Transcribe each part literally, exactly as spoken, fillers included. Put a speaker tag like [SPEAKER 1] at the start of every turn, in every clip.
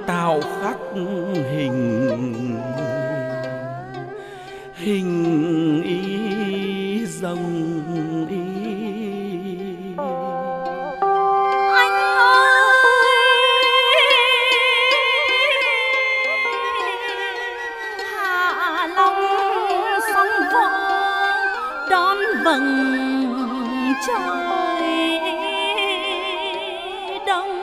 [SPEAKER 1] tạo khắc hình hình ý rồng ý.
[SPEAKER 2] Anh ơi, Hạ Long sóng vỗ đón vầng trời đông.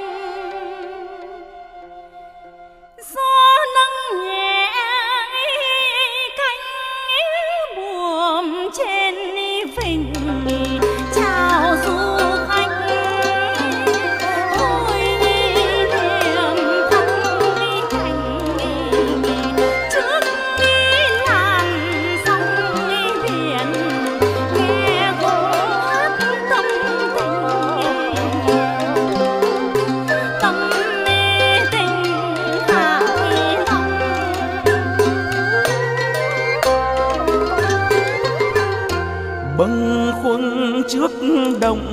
[SPEAKER 2] Gió nắng nhẹ cánh buồm trên vịnh chào du khách. Thôi niềm thăng cảnh trước làn sóng biển, nghe gỗ hát tâm tình tâm tình Hạ Long.
[SPEAKER 1] Bâng khuâng trước đồng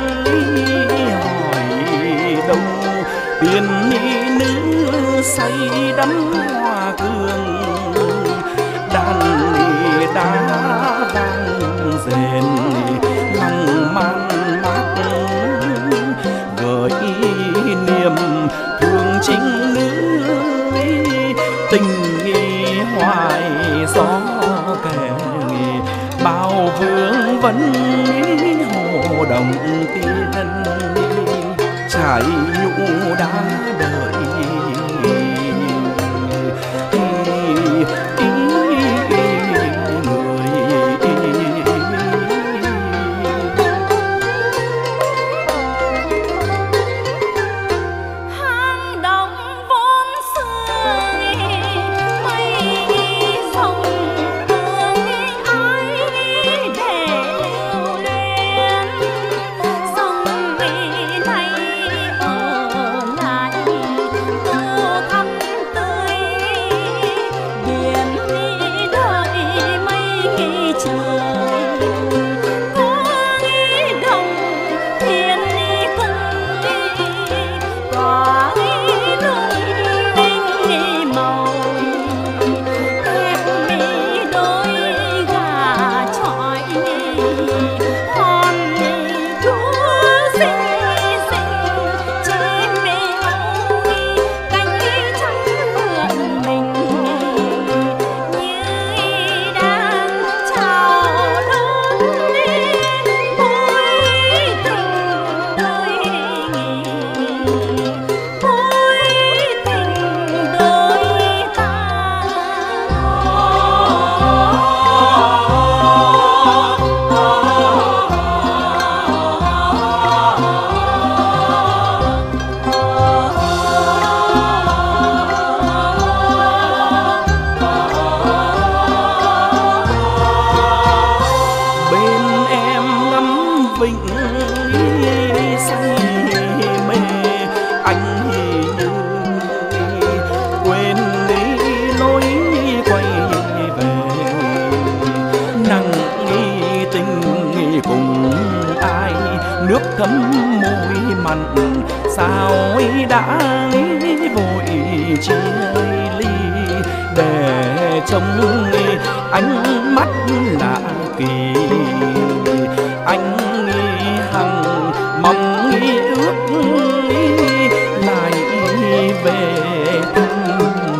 [SPEAKER 1] hỏi đâu tiền nữ say đắm hoa cương. Đàn đá vang rền lòng man mát gợi niềm thương chính nữ. Tình nghi hoài gió kẻ bao vương vấn hồ đồng tiên trải nhũ đã đợi
[SPEAKER 2] Hang động vốn xưa mây rồng tương ái để lưu luyến. Sông vị này ở lại tô thắm tươi, biển đi đợi mây trời. Có ý đồng thiên đi cùng đi, có ý lung linh đi màu. Kẹp mi đôi gà chọi hòn chúa xinh xinh, chế mê âu cánh trắng mượn mình như đang chào đón mối tình đôi nghỉ, mối tình đôi ta.
[SPEAKER 1] bên em ngắm vịnh say mê. Anh như quên đi lối quay về, nặng nghi tình cùng ai nước thấm môi mặn. Sao đã vội chia ly để trông ánh mắt lạ kỳ. Anh nghi hằng mong nghi ước lại về thăm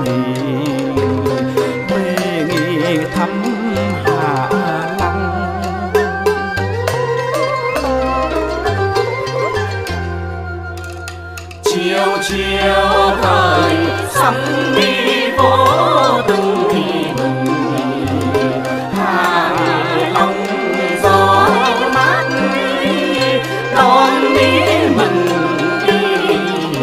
[SPEAKER 1] về nghi thăm Hạ Long. Chiều chiều thời sắm đi vô từng thì mừng. Hạ Long gió mát đón đi mừng đi,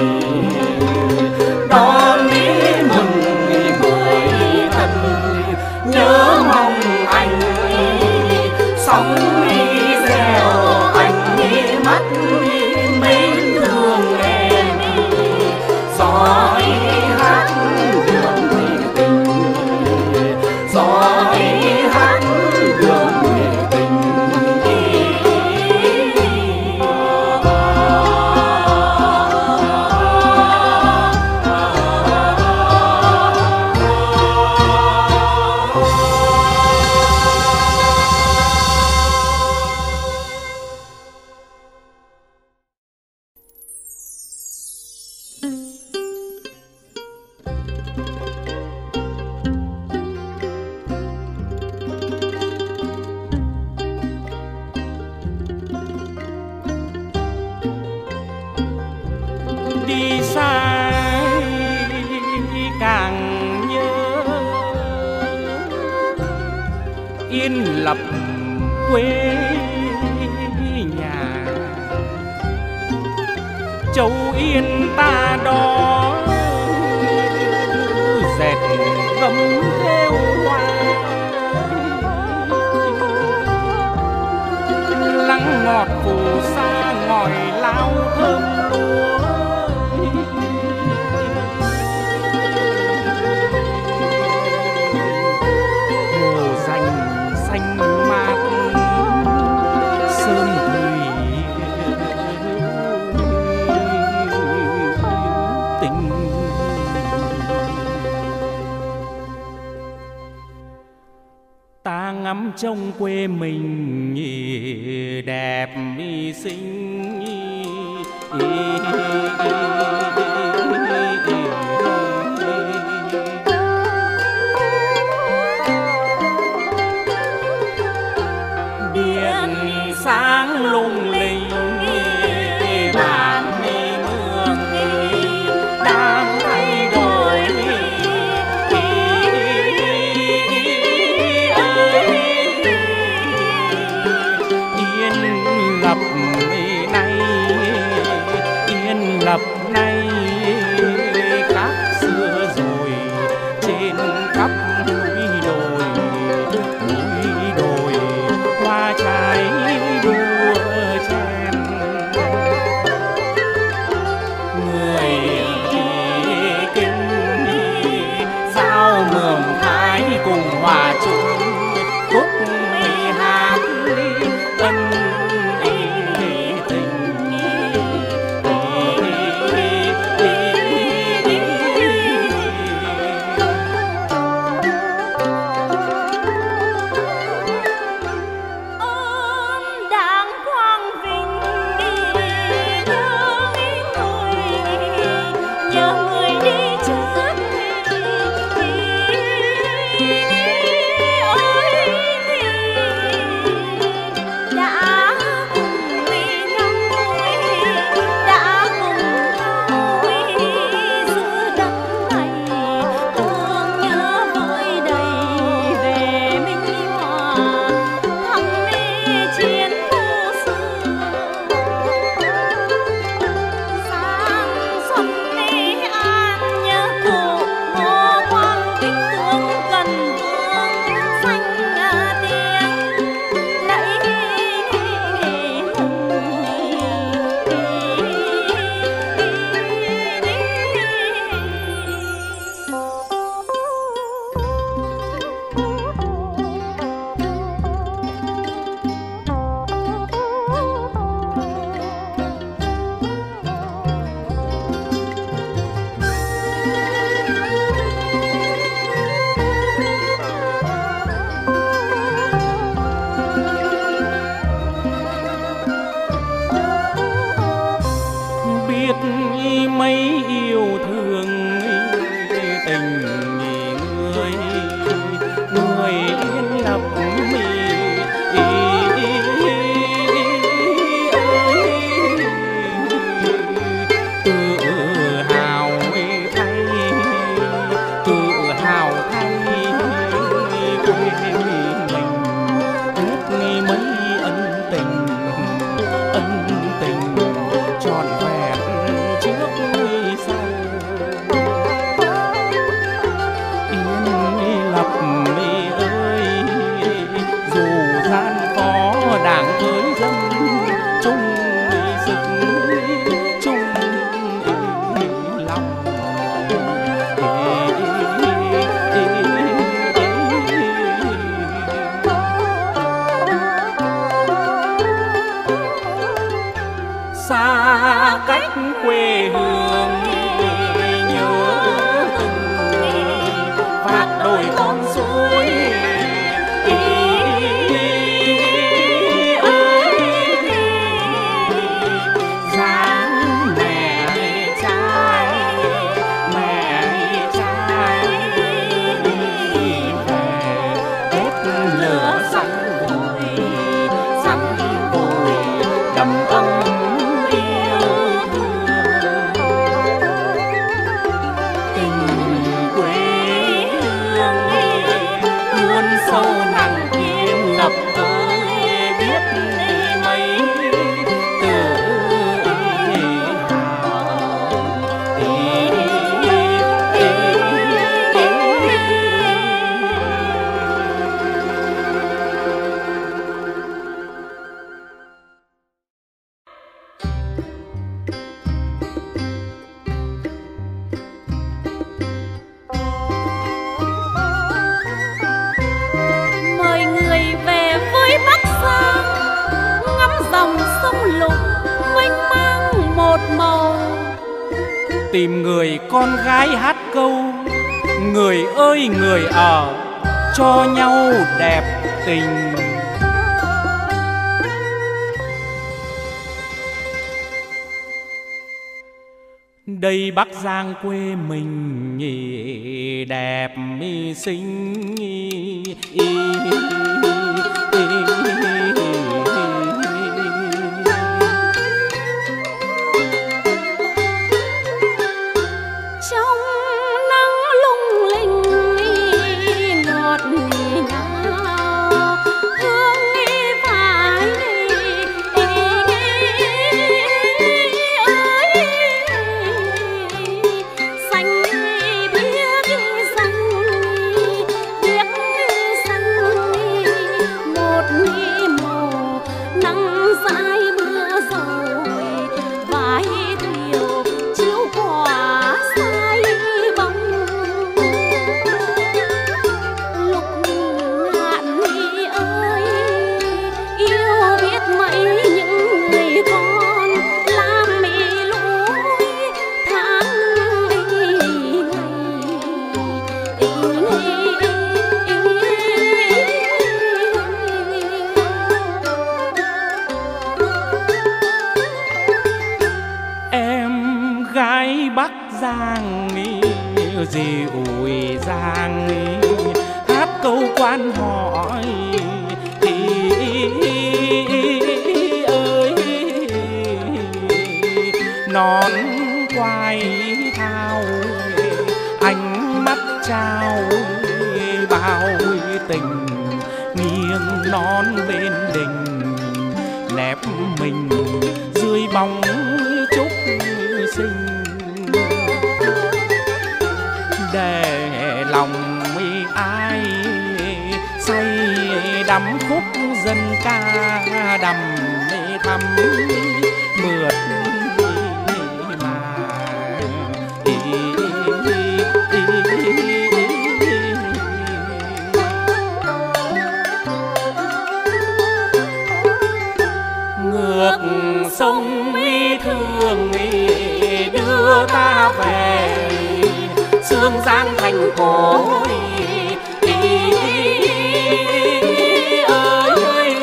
[SPEAKER 1] đón đi mừng người thân. Nhớ mong anh sóng đi reo, anh mắt mến thương em. Gió hát đường tình, gió hát đường tình. lập quê nhà. Châu Yên ta đó dệt gấm theo hoa, lắng ngọt phù sa ngòi lao thơm lúa. Hồ xanh xanh mát sơn thủy tình. Ta ngắm trông quê mình đẹp xinh, điện sáng lung linh, bản mương đang thay đổi. Yên lập nay, yên lập nay khác xưa rồi, trên khắp núi đồi, núi đồi hoa trái đua chen. Người kinh sao mường thái cùng hòa chung khúc hát ân mấy yêu thương tình người, người yên lập tự hào thay, tự hào thay quê mình biết mấy ân tình, ân tình tròn vẹn trước sau. Yên lập ơi, dù gian khó đảng với dân chung sức chung lòng. Xa cách quê hương nhớ từng vạt đồi con suối, dáng mẹ trai mẹ trai đi về Tết lửa sẵn vội sẵn vội đầm ấm sâu nặng yên ngập ơi biết mấy từ tìm người con gái hát câu người ơi người ở cho nhau đẹp tình. Đây Bắc Giang quê mình nhỉ, đẹp mi xinh gì ủi giang hát câu quan hỏi ơi nón quai thao ánh mắt trao bao tình nghiêng nón bên đình nép mình dưới bóng trúc xinh để lòng mi ai say đắm khúc dân ca đầm mê thắm mượt mà ngược sông mi thương đưa ta về Sương Giang thành cổ ơi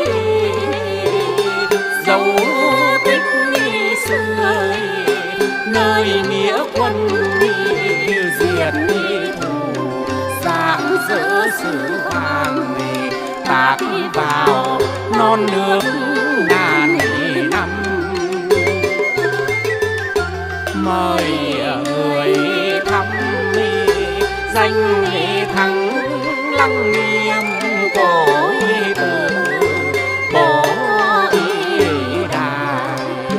[SPEAKER 1] dấu tích xưa nơi nghĩa quân diệt thù sáng dỡ sử vàng tạc vào non nước ngàn năm mời người thăm danh thắng lăng nghiêm cổ tử bồ đà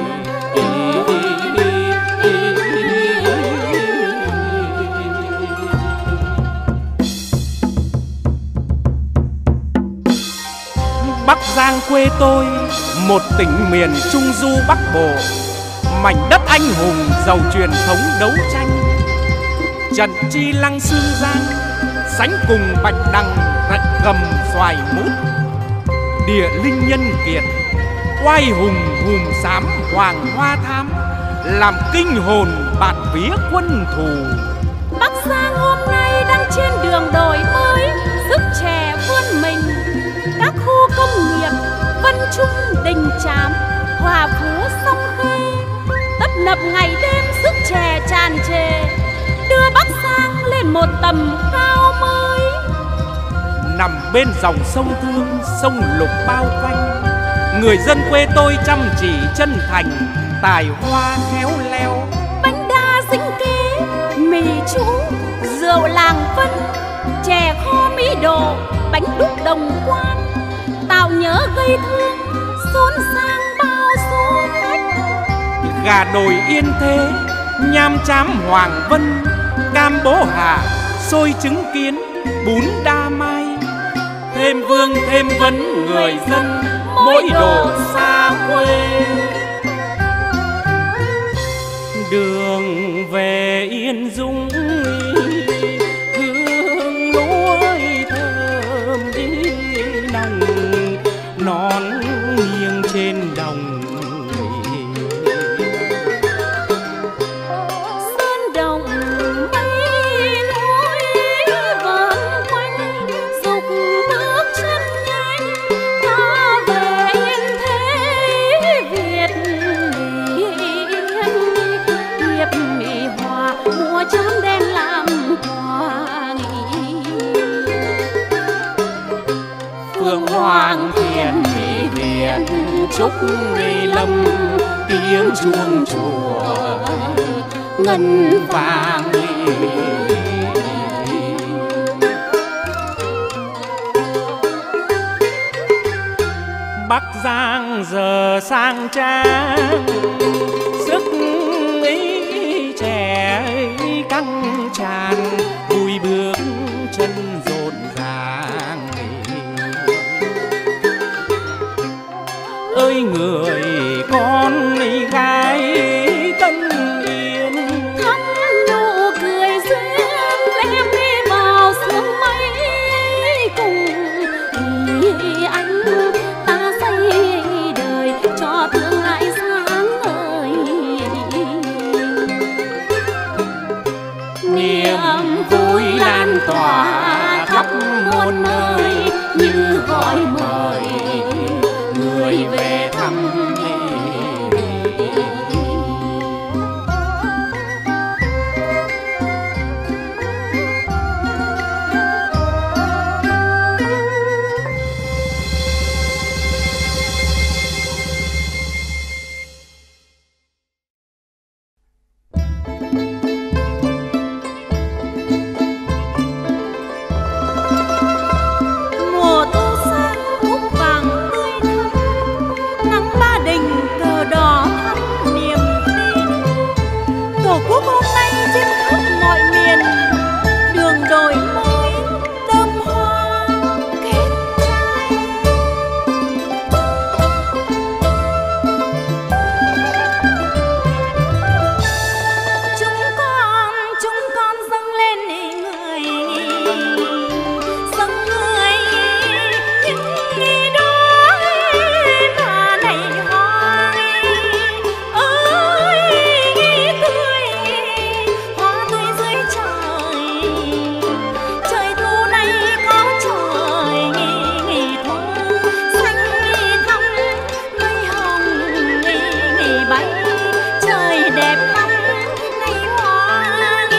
[SPEAKER 1] Bắc Giang quê tôi một tỉnh miền Trung Du Bắc Bộ, mảnh đất anh hùng giàu truyền thống đấu tranh. Trần Chi Lăng Sương Giang sánh cùng bạch đằng rạch gầm xoài mút, địa linh nhân kiệt oai hùng hùm xám hoàng hoa thám, làm kinh hồn bạt vía quân thù.
[SPEAKER 2] Bắc Giang hôm nay đang trên đường đổi mới, sức trẻ vươn mình. Các khu công nghiệp Vân Trung, Đình Chám, Hòa Phú, Sông Khê tấp nập ngày đêm sức trẻ tràn trề, đưa Bắc Giang lên một tầm cao mới.
[SPEAKER 1] Nằm bên dòng sông Thương, sông Lục bao quanh, người dân quê tôi chăm chỉ chân thành, tài hoa khéo léo.
[SPEAKER 2] Bánh đa dính kế, mì chú, rượu làng Vân, chè kho Mỹ Đồ, bánh đúc Đồng Quan, tạo nhớ gây thương xốn sang bao số khách.
[SPEAKER 1] Gà đồi yên thế nham chám hoàng vân, cam bố hà xôi trứng kiến bún đa mai. Thêm vương thêm vấn người dân mỗi độ xa quê. Đường về Yên Dung hương núi thơm nồng, nón nghiêng trên đồng.
[SPEAKER 2] Sơn đồng mây lối vờn quanh, dục bước chân nhanh ta về yên thế Việt. Hiệp mỹ hòa mùa chớm đen làm hòa nghị.
[SPEAKER 1] Phương Hoàng thiền mỹ Việt chúc người lâm, tiếng chuông chùa ngân vàng. Bắc Giang giờ sang trang, sức ý trẻ căng tràn, vui bước chân rộn ràng. Ơi người con gái Tân Yên,
[SPEAKER 2] thắm nụ cười duyên em đi vào sương mây cùng anh ta xây đời cho tương lai sáng ngời.
[SPEAKER 1] Niềm vui lan tỏa khắp muôn nơi như gọi mời người về thăm.
[SPEAKER 2] Mùa thu sang cúc vàng tươi thắm, nắng Ba Đình cờ đỏ thắm niềm tin. Tổ quốc hôm nay trên khắp mọi miền, đường đổi mới đơm hoa kết trái. Chúng con chúng con dâng lên người, dâng người những nghi đó mà nảy hoa ơi tươi, hoa tươi dưới trời. Trời thu này có trời thu xanh thắm, mây hồng bay. Trời đẹp lắm ngày hoa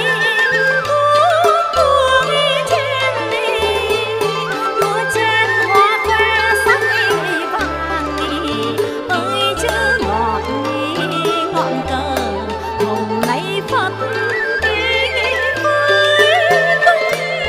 [SPEAKER 2] buông trên lúa trên hoa khoe sắc vàng. Ơi chữ ngọt ngọn cờ hồng nay phất với tung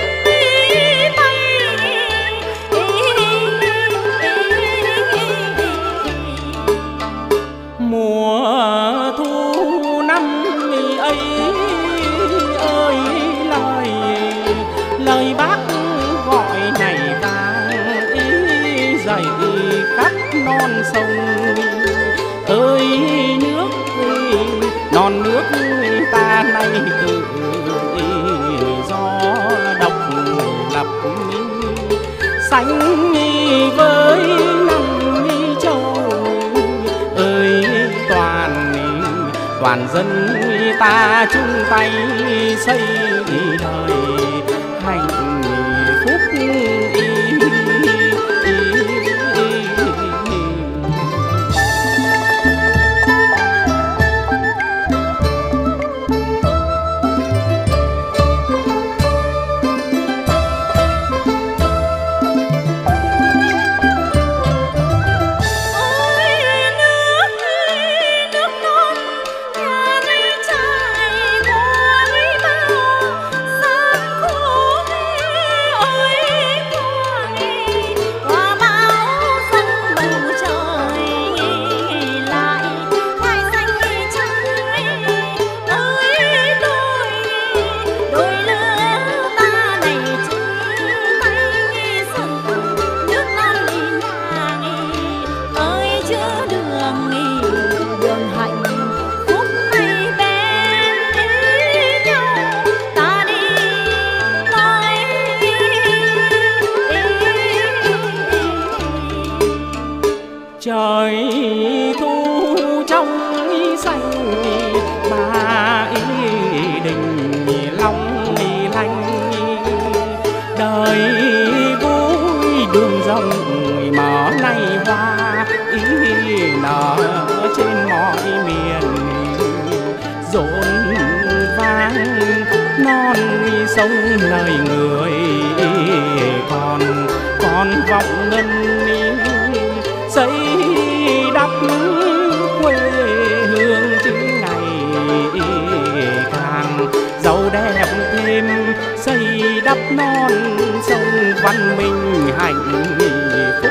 [SPEAKER 2] bay.
[SPEAKER 1] Mùa thu năm ấy ơi, lời lời bác gọi này vang ý dậy khắp non sông. Ơi nước non nước ta nay tự gió độc lập, sánh với năm châu. Ơi toàn toàn dân ta chung tay xây đời hạnh phúc.
[SPEAKER 2] Nước non nhà này trải qua bao
[SPEAKER 1] sống nơi người còn còn vọng ngân xây đắp quê hương chứ ngày càng giàu đẹp thêm, xây đắp non sông văn minh hạnh phúc.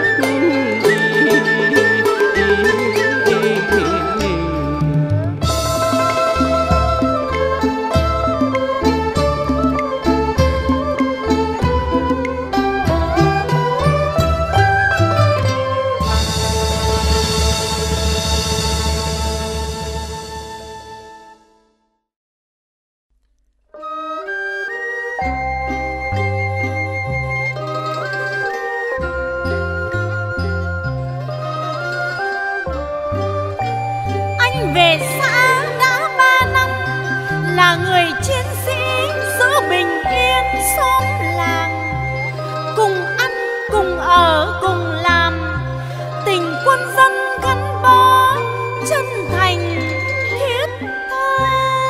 [SPEAKER 2] Về xã đã ba năm, là người chiến sĩ giữ bình yên xóm làng, cùng ăn cùng ở cùng làm, tình quân dân gắn bó chân thành thiết tha.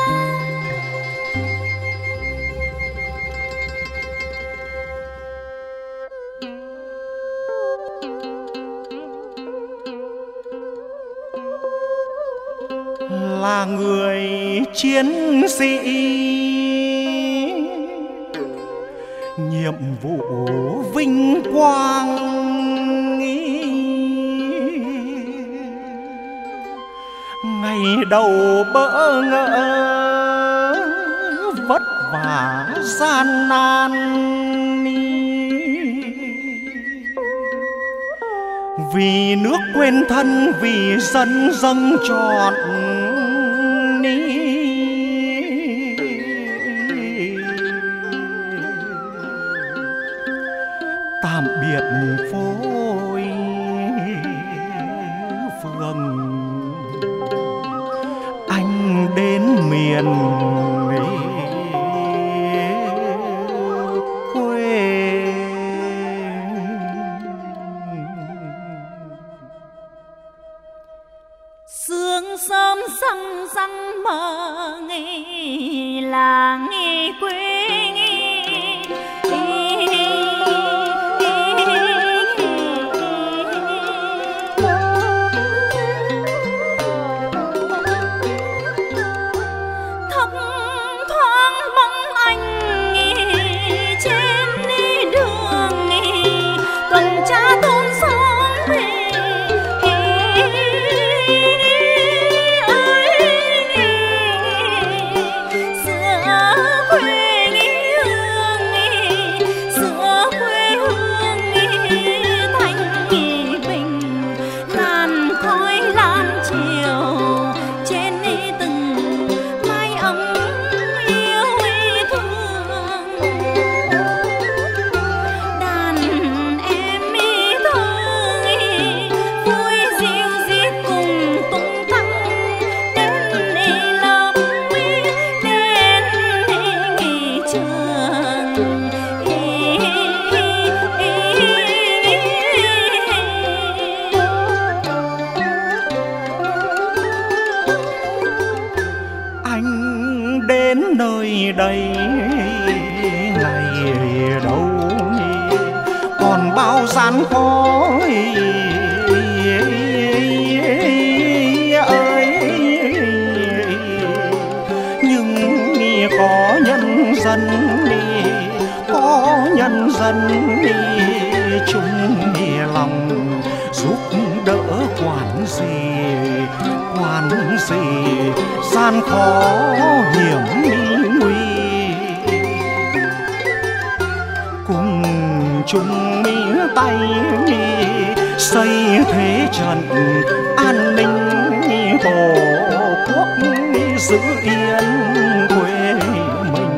[SPEAKER 3] Là người chiến sĩ nhiệm vụ vinh quang, ngày đầu bỡ ngỡ vất vả gian nan, vì nước quên thân vì dân dâng trọn tạm biệt phôi phương, anh đến miền quê.
[SPEAKER 2] Sương sớm răng răng mơ nghi là nghi quê nghi. Thấp thoáng bóng anh trên đường tuần tra thôn xóm về.
[SPEAKER 3] Nơi đây ngày đâu còn bao gian khó ơi, nhưng có nhân dân có nhân dân chung lòng giúp đỡ quản gì quản gì gian khó hiểm nguy, cùng chung tay xây thế trận an ninh tổ quốc giữ yên quê mình.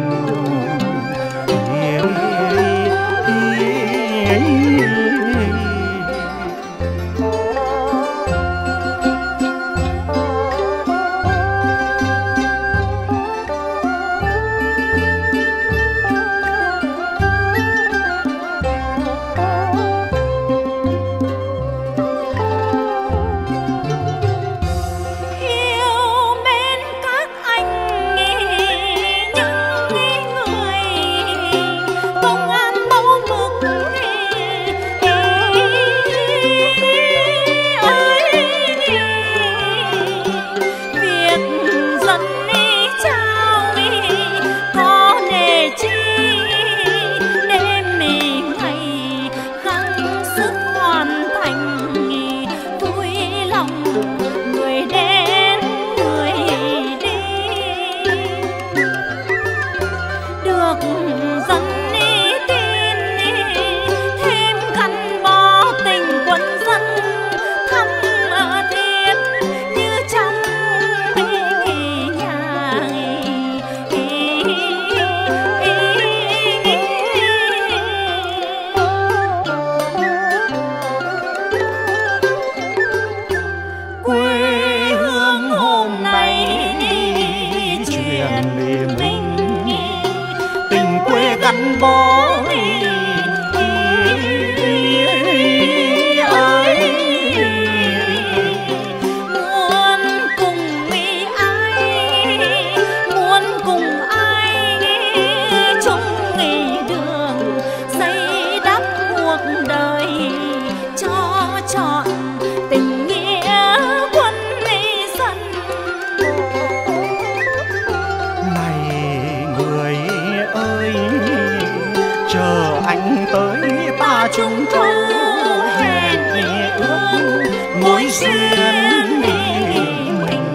[SPEAKER 3] gắn bó chúng tôi hẹn ước mối duyên mình.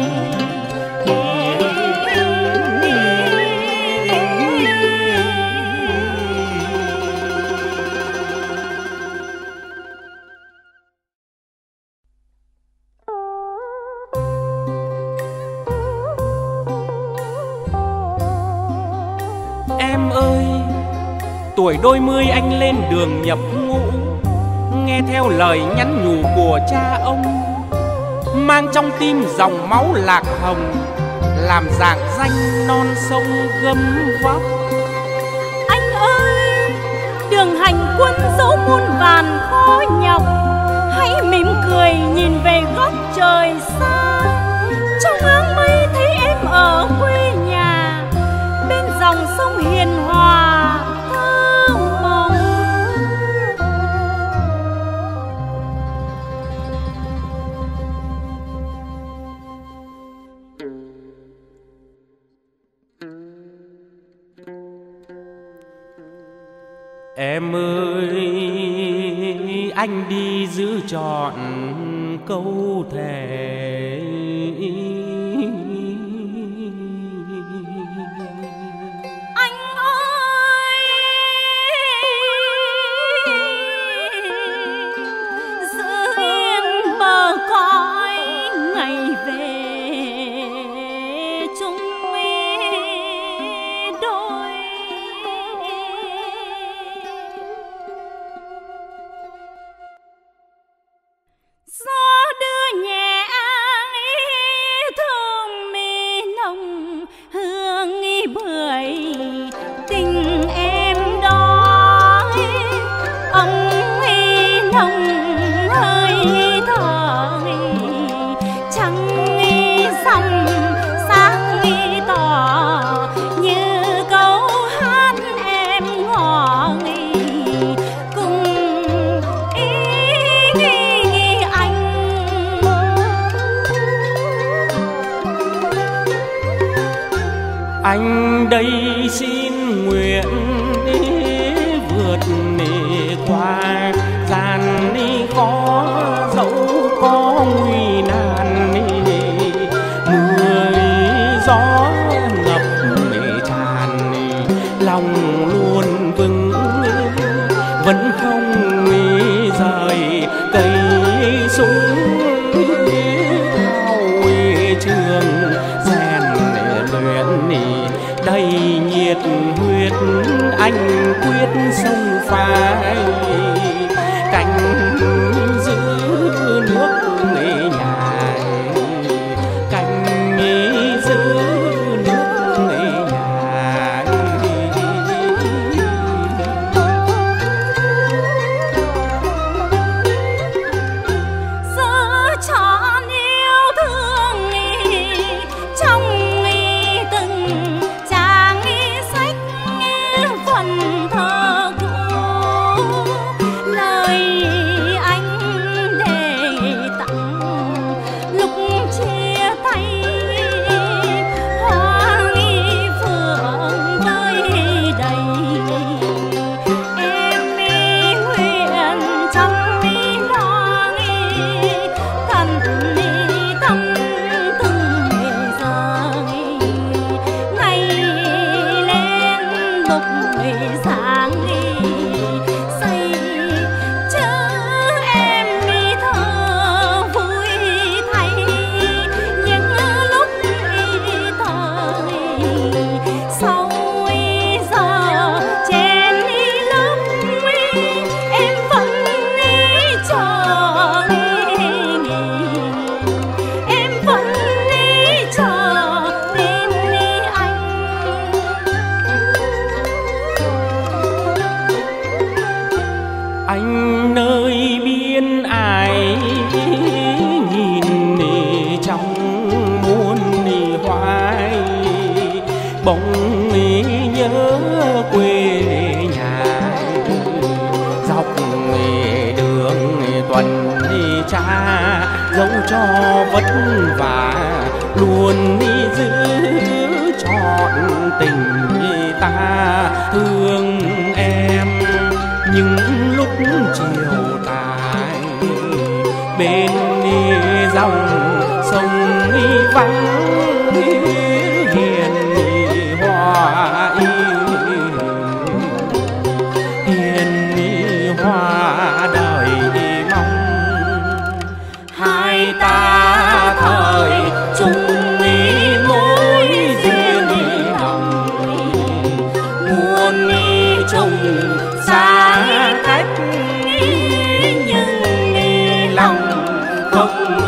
[SPEAKER 1] Em ơi, tuổi đôi mươi anh lên đường nhập ngũ, nghe theo lời nhắn nhủ của cha ông, mang trong tim dòng máu lạc hồng, làm rạng danh non sông gấm vóc.
[SPEAKER 2] Anh ơi, đường hành quân dẫu muôn vàn khó nhọc, hãy mỉm cười nhìn về góc trời xa. Trong áng mây thấy em ở quê nhà, bên dòng sông hiền hòa
[SPEAKER 1] Em ơi, anh đi giữ trọn câu thề.
[SPEAKER 2] Anh ơi, giữ yên bờ cõi ngày về chung đôi. Gió đưa nhẹ thơm mê nồng, hương bưởi tình em đó ấm nồng hơi thở trắng dòng sáng tỏ như câu hát em ngỏ cùng ý anh.
[SPEAKER 1] Anh đây xin nguyện vượt qua gian khó dẫu có nguy nan, mưa gió ngập tràn lòng luôn vững, vẫn không rời cây súng trường rèn luyện đầy nhiệt huyết. Anh quyết sông pha canh giữ nước nhà, canh giữ nước nhà.
[SPEAKER 2] Giữ trọn yêu thương trong từng trang sách phần thơ cũ, lời anh để tặng lúc chia tay. Hoa phượng vơi đầy em nguyện trong lo thần tâm từng giờ ngày lên lúc sáng say chớ em mi thơ vui thay những lúc thời sau giờ trên lớp em vẫn chờ em vẫn chờ tin anh.
[SPEAKER 1] cho vất vả, luôn giữ trọn tình ta thương em. Những lúc chiều tàn bên dòng sông vắng, hiền hoa hiền hoa đời mong. Hai ta thời chung mối duyên hồng, muôn trùng xa cách nhưng lòng không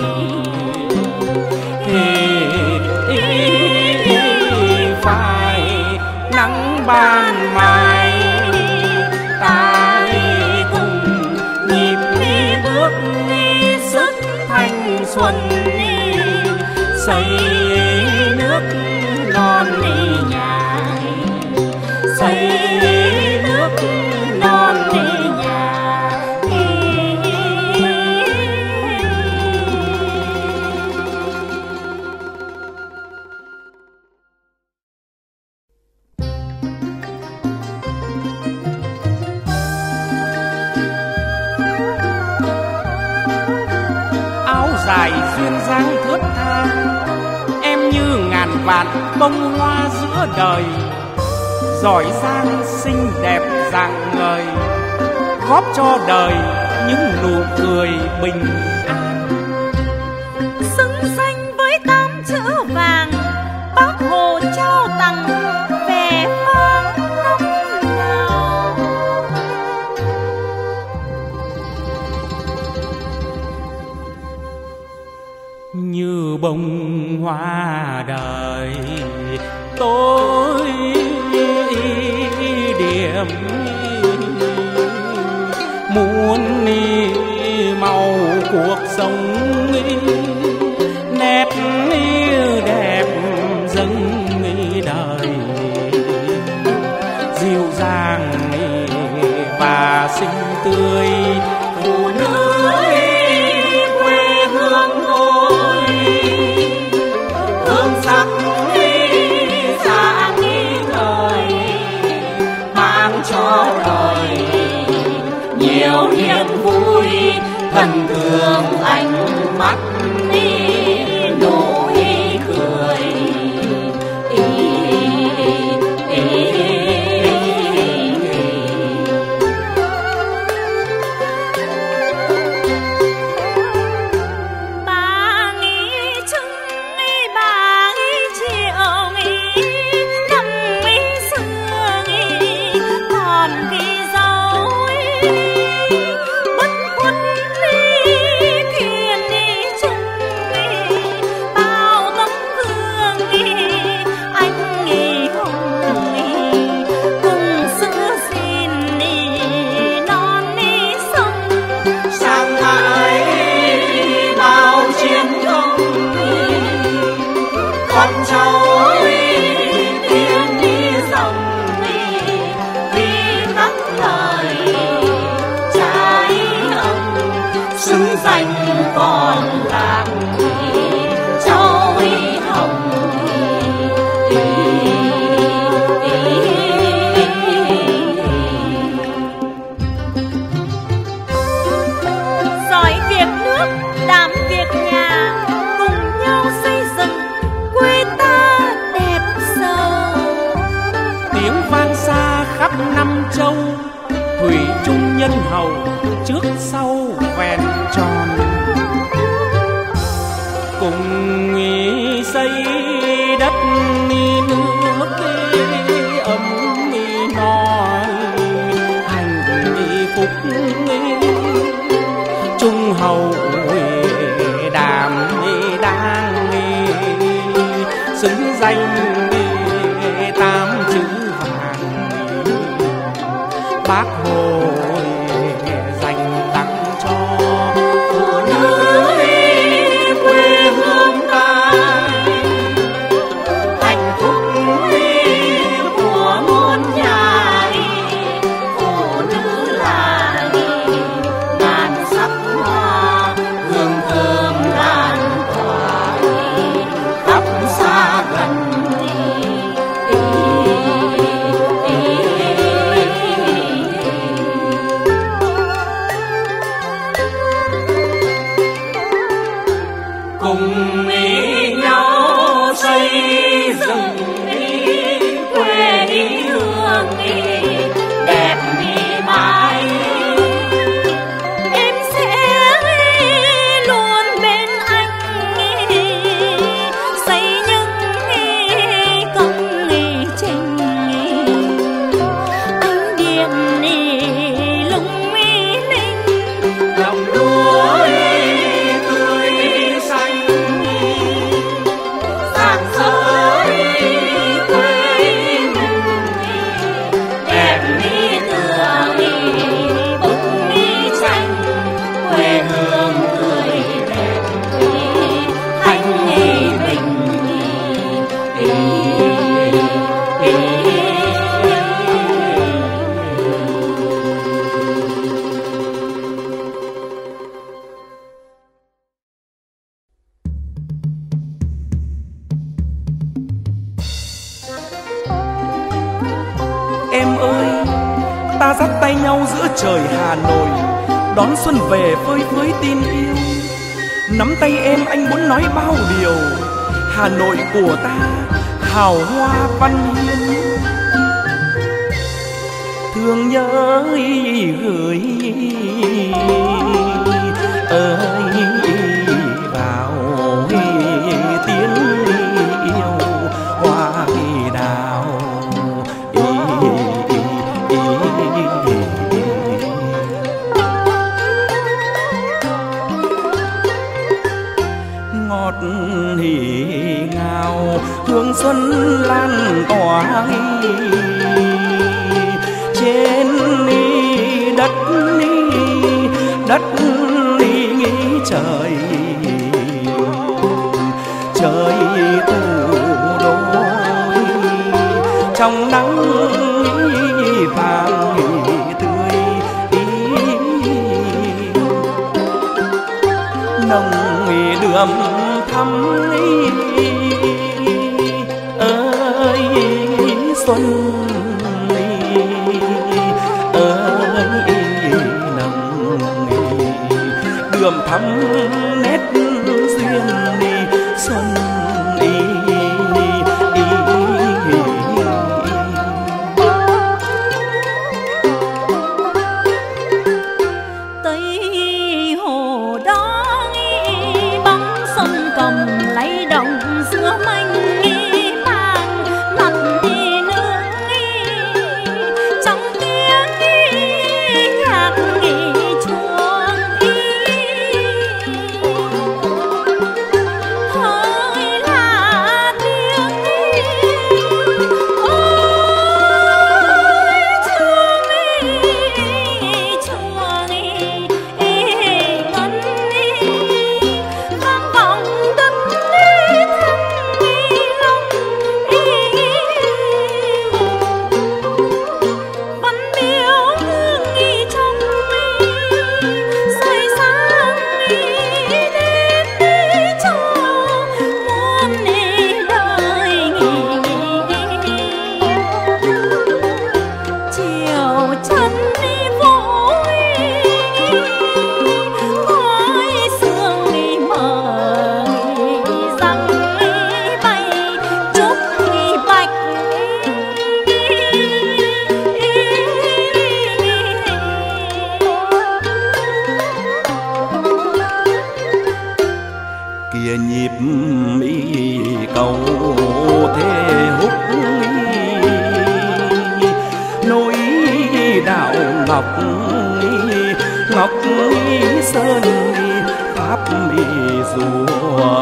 [SPEAKER 1] phải nắng ban mai. Ta cùng nhịp đi bước đi sức thanh xuân, xây nước non nhà, xây nước non nhà. Áo dài duyên dáng thướt tha, em như ngàn vạn bông hoa giữa đời. Giỏi giang xinh đẹp rạng ngời, góp cho đời những nụ cười bình an.
[SPEAKER 2] Xứng danh với tám chữ vàng Bác Hồ trao tặng, vẻ vang năm nào.
[SPEAKER 1] Như bông hoa đời tôi điểm muốn màu cuộc sống, nét đẹp dâng đời dịu dàng và xinh tươi. Phụ nữ quê hương tôi hương sắc xa nghi ngời, mang cho đời nhiều niềm vui. Thần thương ánh mắt đi nụ cười, ý, ý, ý.
[SPEAKER 2] Bà nghĩ chừng nghĩ bà nghĩ chiều nghĩ năm nghĩ xưa nghĩ còn ghi dấu bất khuất đi kiên đi chung nghĩ bao tấm gương nghĩ anh nghĩ hùng nghĩ cùng giữ gìn nghĩ non nghĩ sông
[SPEAKER 1] Sang mãi bao chiến công, con cháu tiên đi dòng vì khắc lời trái âm, xứng danh còn lạc cháu hồng.
[SPEAKER 2] Giỏi việc nước đảm việc nhà, cùng nhau xây dựng quê ta đẹp giàu.
[SPEAKER 1] Tiếng vang xa khắp năm châu, thủy chung nhân hậu trước sau vẹn tròn. Cùng nghĩ xây đất nước ấm no, hạnh phúc trung hậu đàm đang xứng danh tám chữ vàng Bác Hồ dành tặng cho phụ nữ quê hương ta. Hạnh phúc của muôn nhà, phụ nữ là ngàn sắc hoa hương thơm.
[SPEAKER 4] ta dắt tay nhau giữa trời Hà Nội, đón xuân về phơi phới tin yêu. Nắm tay em anh muốn nói bao điều, Hà Nội của ta hào hoa văn hiến. Thương nhớ gửi ơi vào tiếng yêu hoa đào. Ngọt hỉ ngào hương xuân lan tỏa trên đất đất nghĩ trời trời thủ đô trong nắng vàng tươi nồng đượm thắm ơi xuân đượm thắm nét duyên đi xuân đi
[SPEAKER 2] Tây hồ đó bóng xuân cầm lay động giữa manh mang mặt đi nương trong tiếng nhạc chuông hơi là tiếng ôi chuông chuông ngân vang vọng đất thân lòng vẫn miêu hương trong soi sáng đến cho muôn đời chiều chân vội khói sương mờ răng bay trúc bạch
[SPEAKER 4] kia nhịp mỹ cầu thế húc nối đạo ngọc ngọc sơn tháp mỹ rùa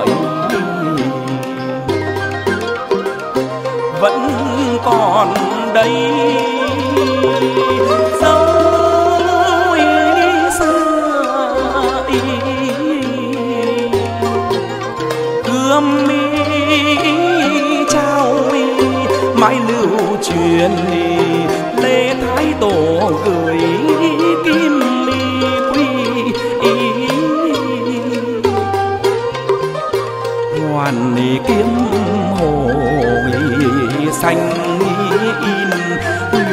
[SPEAKER 4] vẫn còn đây dấu xưa gươm mi trao mãi lưu truyền lê thái tổ gửi kim mi quy hoàn kiếm hồ xanh in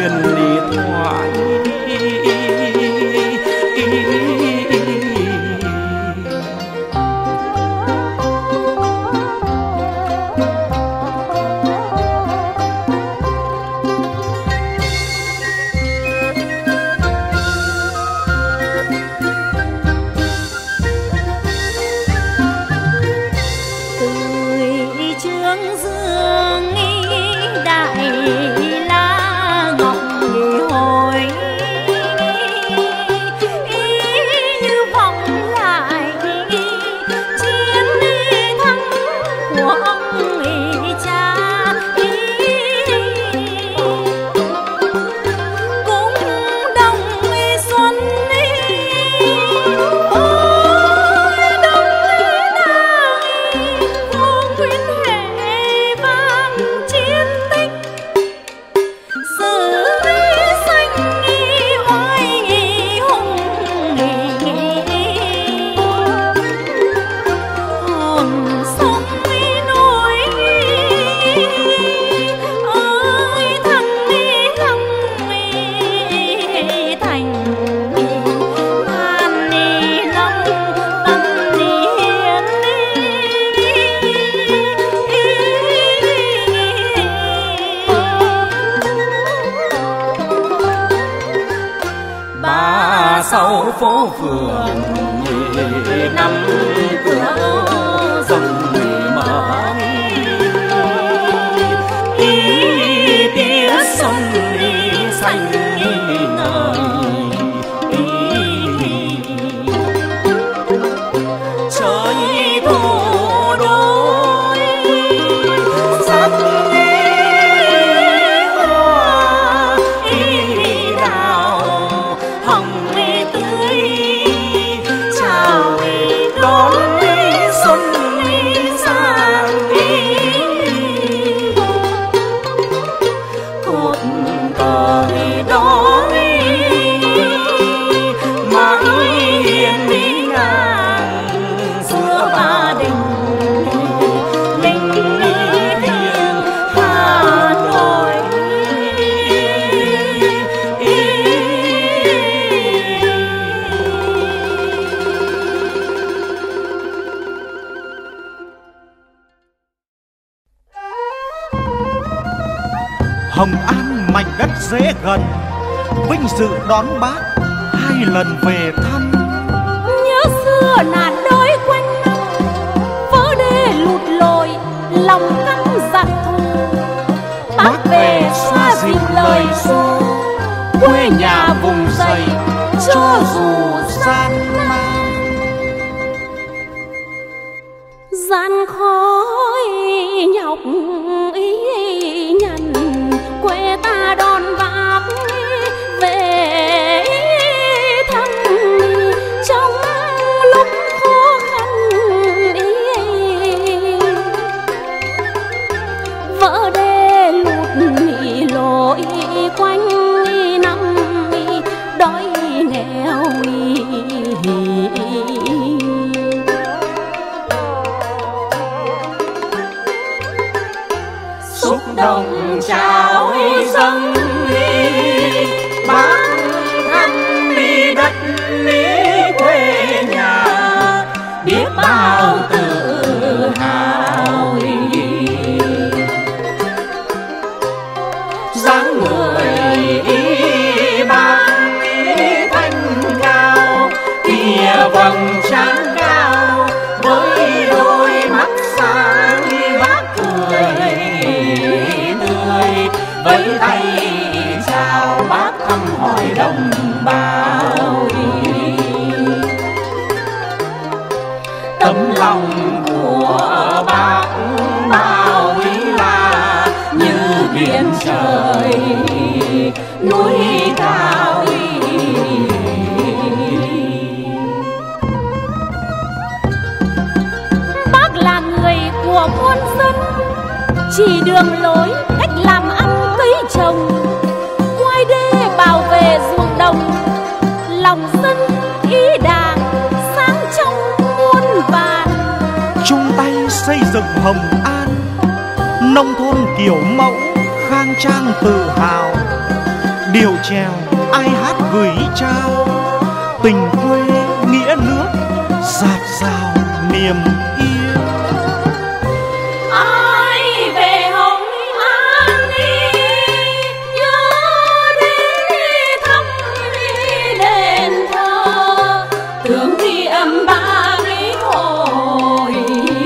[SPEAKER 4] sau phố phường năm cửa rồng mở ý tía xuân xanh ngời trời thủ đô sắc hoa ý đào hồng tươi chào đón xuân sang cột cờ đó mãi hiền đi ngang giữa ba đình linh thiêng Hà Nội.
[SPEAKER 3] Hồng An mảnh đất dễ gần, vinh dự đón bác hai lần về thăm.
[SPEAKER 2] Nhớ xưa nàn đôi quanh năm, vỡ đê lụt lội lòng căm giặc thù. Bác về xoa dịu lời ru, quê nhà vùng dậy cho dù gian nan. Gian khói nhọc ý nhằn, quê ta đón bác về thăm trong lúc khó khăn. Vỡ đê lụt lội quanh năm đói nghèo. Xúc động chào dâng bác thăm đi đất lý quê nhà, biết bao tự hào. Dáng người bác thanh cao, kia vầng trán cao với đôi mắt sáng bác cười tươi, vẫy tay chào bác thăm hỏi đồng bào. Tấm lòng của bác bao la như biển trời núi cao. Bác là người của muôn dân, chỉ đường lối cách làm ăn cấy trồng, quay đê bảo vệ ruộng đồng, lòng dân ý đảng sáng trong muôn vàn.
[SPEAKER 3] Chung tay xây dựng Hồng An, nông thôn kiểu mẫu khang trang tự hào. Điều trèo ai hát gửi trao, tình quê nghĩa nước dạt dào niềm yêu.
[SPEAKER 2] Ai về Hồng An đi, nhớ đến thăm đền thờ, tưởng đi âm ba lý hồi.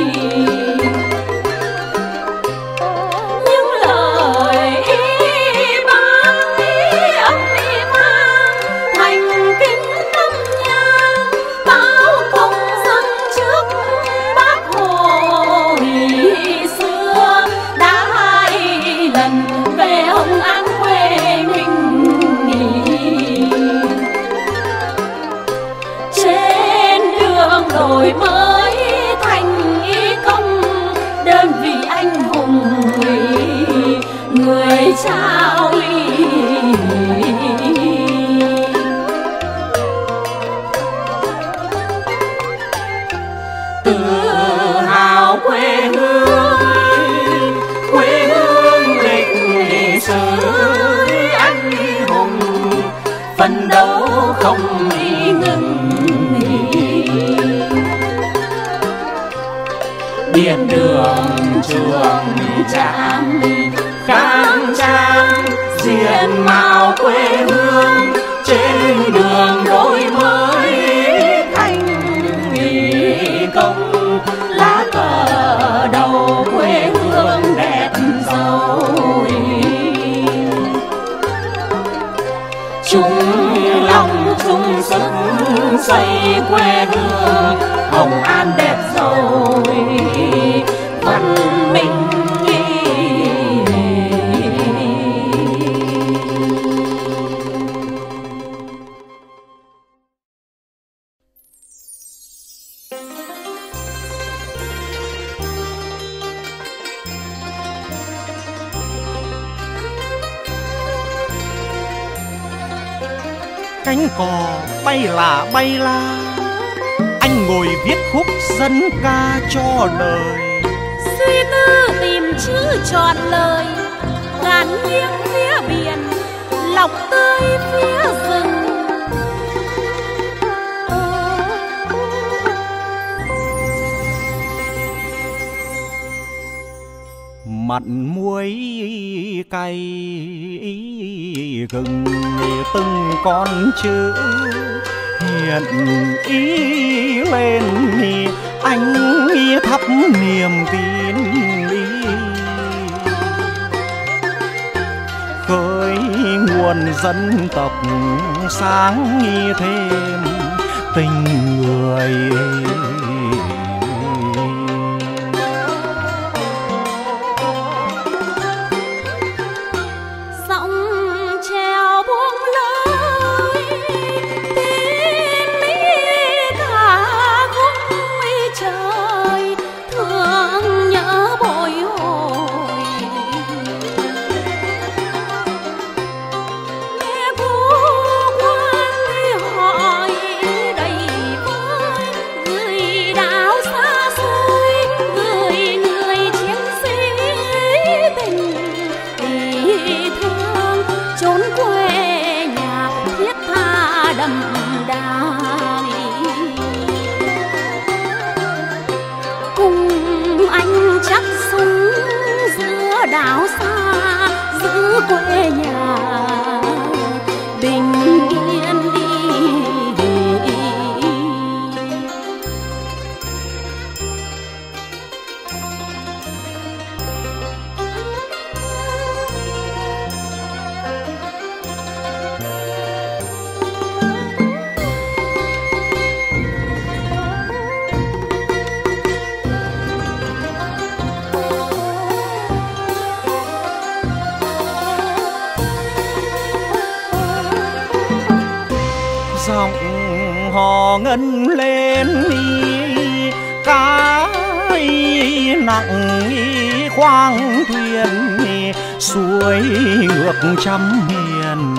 [SPEAKER 2] Những lời bác âm vang thành kính tâm nhang, báo công dân trước bác hồi xưa đã hai lần về Hồng An quê mình. Trên đường đổi mới thành ý công, đơn vị anh hùng người trao ly. Tự hào quê hương, quê hương lịch sử anh hùng, phấn đấu không đi ngừng. Biết đường trường trạm khang trang diện mạo quê hương, trên đường đôi
[SPEAKER 5] chung lòng chung sức xây quê hương Hồng An đẹp rồi văn minh.
[SPEAKER 3] Cánh cò bay là bay la, anh ngồi viết khúc dân ca cho đời.
[SPEAKER 2] Suy tư tìm chữ trọn lời, ngàn nghiêng phía biển, lọc tươi phía rừng.
[SPEAKER 3] Mặn muối cay gừng từng con chữ hiện ý lên, anh thắp niềm tin ý khơi nguồn dân tộc sáng thêm tình người.
[SPEAKER 2] Đảo xa giữ quê nhà bình yên đi.
[SPEAKER 3] Giọng hò ngân lên cái nặng khoang thuyền xuôi ngược trăm miền.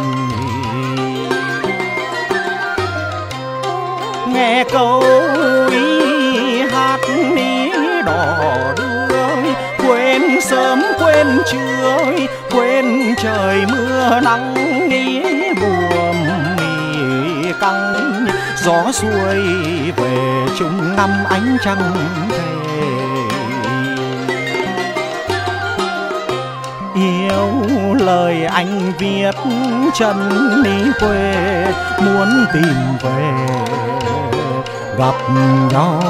[SPEAKER 3] Nghe câu hát đò đưa quên sớm quên trưa quên trời mưa nắng buồm căng gió xuôi về chung năm ánh trăng về. Yêu lời anh viết chân đi quê muốn tìm về gặp nhau.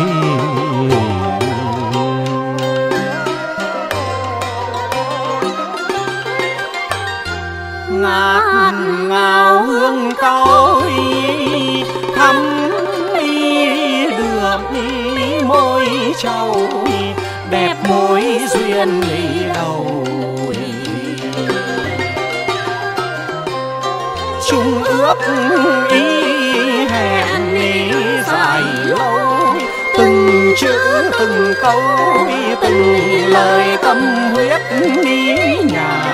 [SPEAKER 3] Ngát ngào hương cối thắm đường môi trầu đẹp mối duyên đầu. Chung ước ý hẹn dài lâu, từng chữ từng câu từng lời tâm huyết nhà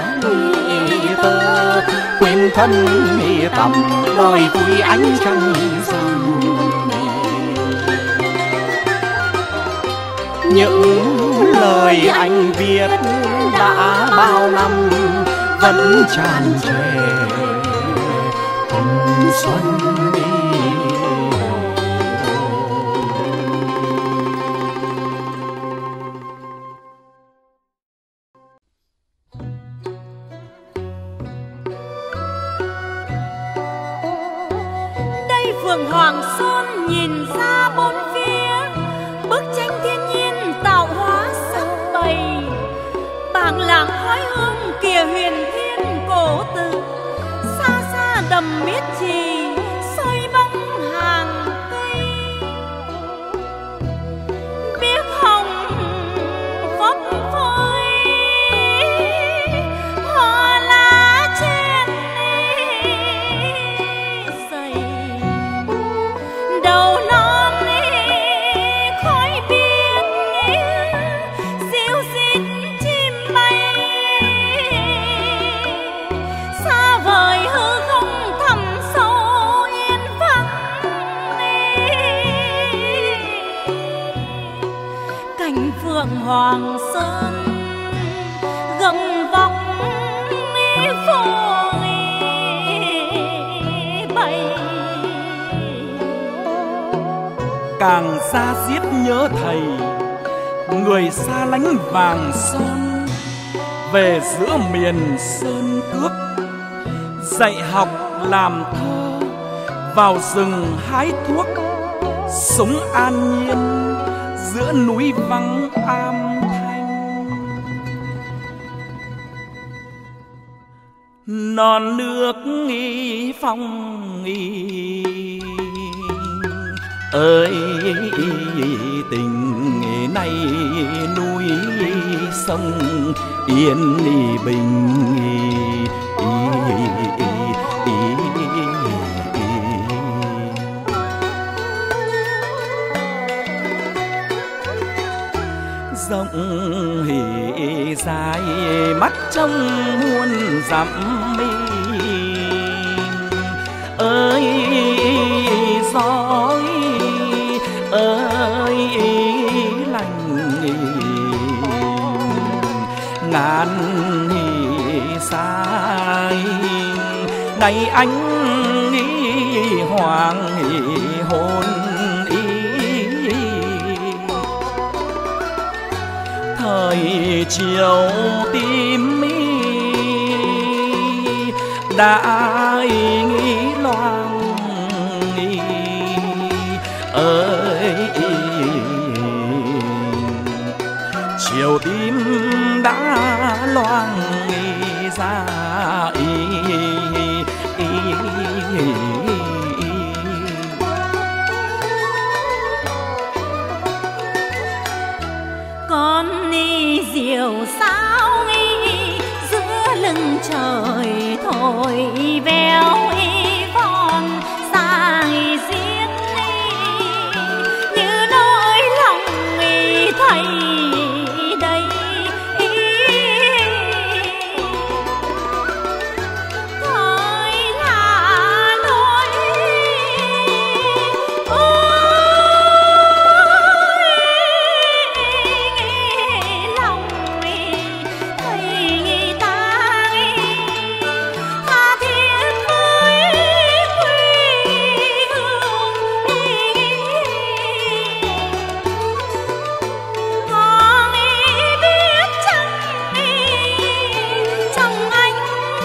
[SPEAKER 3] tơ quên thân tầm đòi vui ánh trăng rằm. Những lời anh viết đã bao năm vẫn tràn trề tình xuân đi.
[SPEAKER 2] Phường Hoàng Sơn nhìn ra bốn phía, bức tranh thiên nhiên tạo hóa sắc bầy. Bảng làng khói hương kìa huyền thiên cổ tử, xa xa đầm miết trì soi bóng hàng cây, biếc hồng phấp phới hoa lá trên dày, đầu non khói biếc ríu rít chim bay, xa vời hư không thẳm sâu yên vắng, cảnh phượng hoàng sơn gầm vóc phố bay.
[SPEAKER 4] Càng xa xiết nhớ thầy, người xa lánh vàng son, về giữa miền sơn cước, dạy học làm thơ, vào rừng hái thuốc, sống an nhiên giữa núi vắng am thanh. Non nước nghi phong nghi ơi, tình này núi sông yên bình. Rộng hỉ dài mắt trong muôn dặm mi ơi, gió ơi lành ngàn sai, này anh hoàng hôn thời chiều tim mi đã nghĩ loang ơi, chiều tim đã loang ra
[SPEAKER 2] con đi diều sao nghi giữa lưng trời thổi véo y von xa nghi riêng như nỗi lòng nghi thầy đây. Thời là lối lòng thầy ta tha thiết với quê hương, có biết chăng trong anh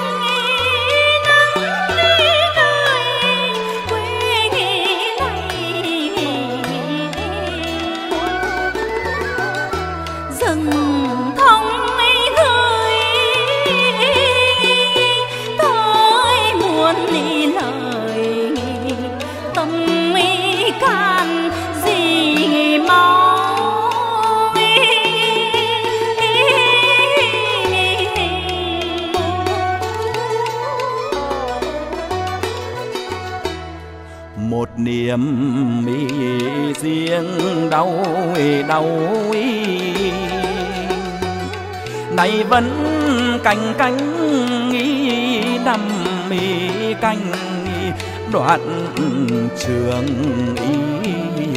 [SPEAKER 2] nắng nơi quê này rừng thông gửi tôi muốn đi lời tâm mi can gì máu.
[SPEAKER 4] một niềm mi riêng đau đau này vẫn canh cánh nằm mi canh đoạn trường ý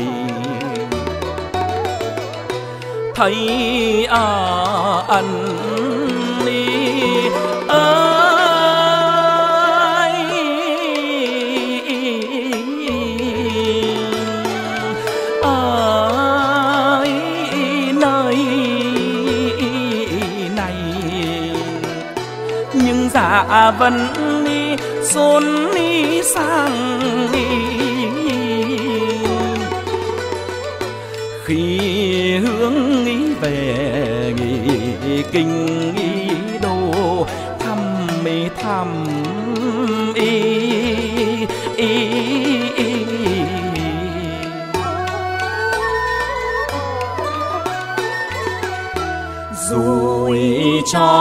[SPEAKER 4] thấy ở ẩn đi ơi ơi nơi này nhưng dạ vẫn đi xôn đi sang đi khi hướng nghĩ về nghĩ kinh nghĩ đô thăm mi thăm ý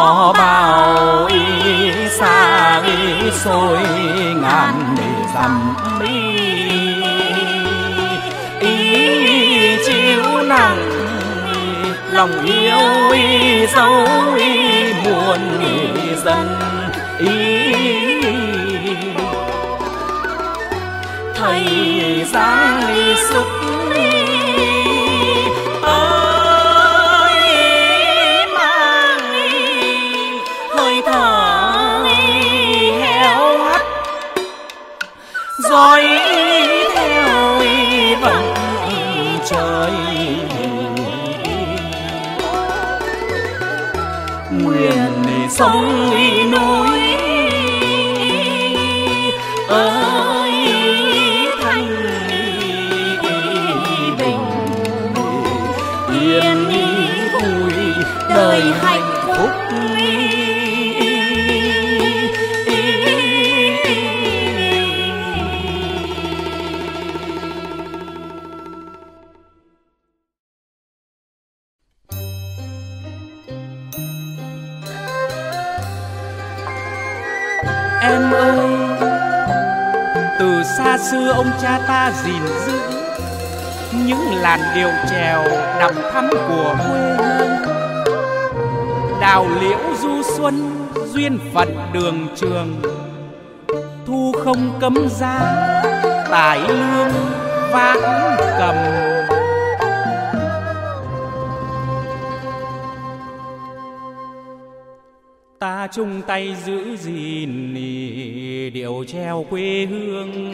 [SPEAKER 4] gió bao y xa y xôi ngàn để dặm mi ý chịu nặng lòng yêu y dấu y muôn y dân ý thầy giáng y xúc dõi theo vận trời nguyện sống núi ơi thanh bình yên vui đời hạnh phúc.
[SPEAKER 1] Em ơi, từ xa xưa ông cha ta gìn giữ những làn điệu chèo đậm thắm của quê hương. Đào liễu du xuân duyên phận đường trường, thu không cấm giá tải lương vãn cầm. Ta chung tay giữ gìn điệu chèo quê hương.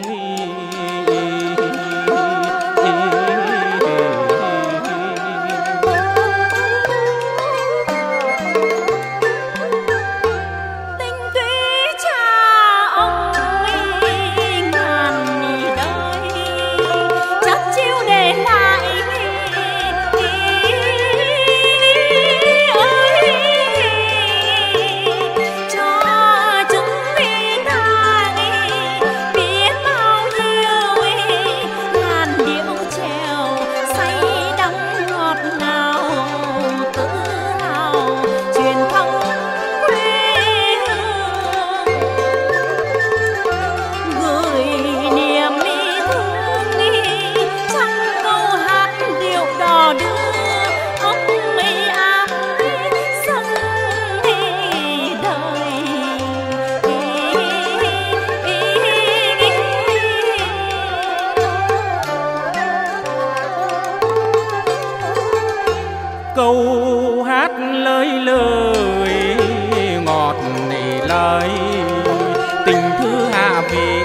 [SPEAKER 1] Câu hát lời lời ngọt lời tình thư hạ vị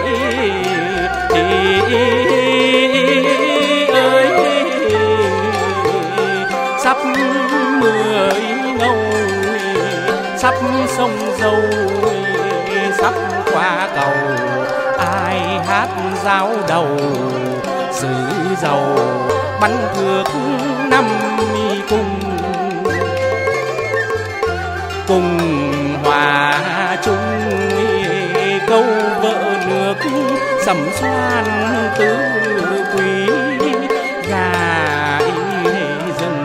[SPEAKER 1] ơi, sắp mưa ngâu sắp sông dâu sắp qua cầu, ai hát giao đầu xứ dầu bắn thước năm cùng cùng hòa chung câu vợ nước sầm xoan tứ quý gà rừng.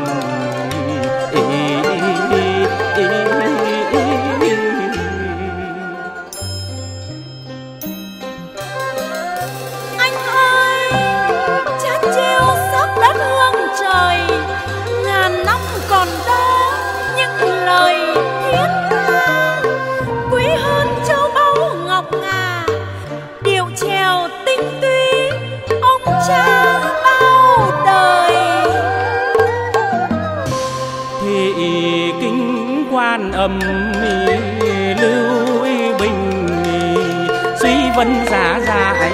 [SPEAKER 2] Anh ơi, chát chiêu sắc đất hương trời, ngàn năm còn đó những lời thiết tha quý hơn châu báu ngọc ngà, điệu chèo tinh túy ông cha bao đời.
[SPEAKER 1] Thị kính quan âm lưu bình suy vân giá giải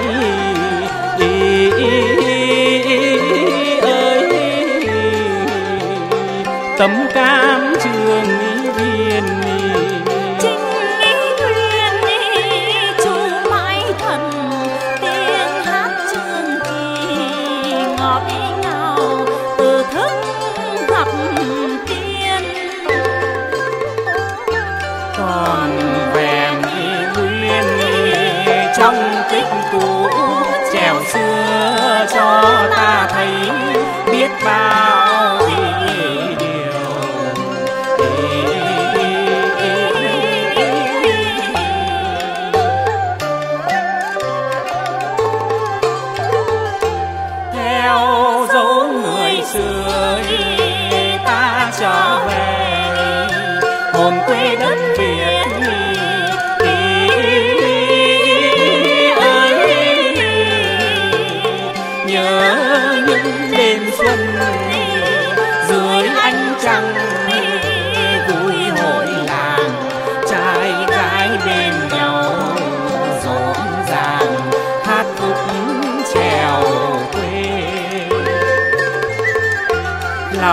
[SPEAKER 1] ơi, tấm cam trường viên
[SPEAKER 2] Trinh thuyền chú mãi thần tiếng hát trường kỳ ngọt ngào từ thức gặp tiên.
[SPEAKER 1] còn vẹn nguyên trong tích cũ chèo xưa cho ta thấy biết bao điều.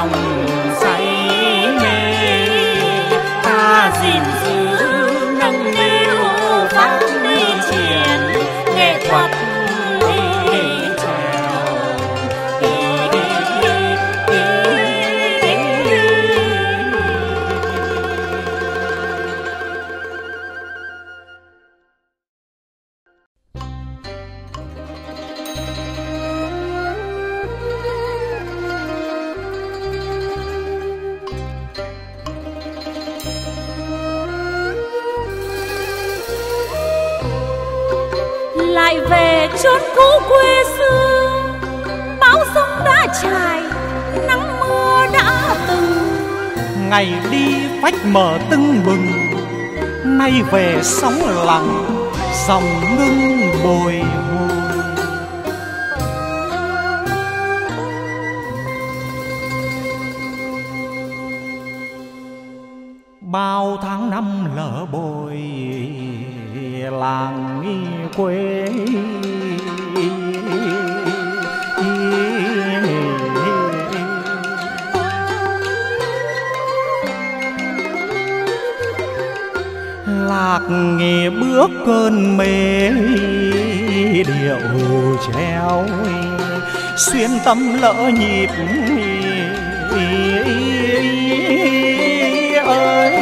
[SPEAKER 1] lòng say mê.
[SPEAKER 5] Ta gìn giữ nâng niu phát triển nghệ thuật
[SPEAKER 2] lại về chốn cũ quê xưa. Bão giông đã trải, nắng mưa đã từng.
[SPEAKER 3] Ngày đi phách mở tưng bừng, nay về sóng lặng dòng ngưng bồi hồi. Bao tháng năm lỡ bồi làng quê, lạc nghề bước cơn mê điệu treo xuyên tâm lỡ nhịp ơi.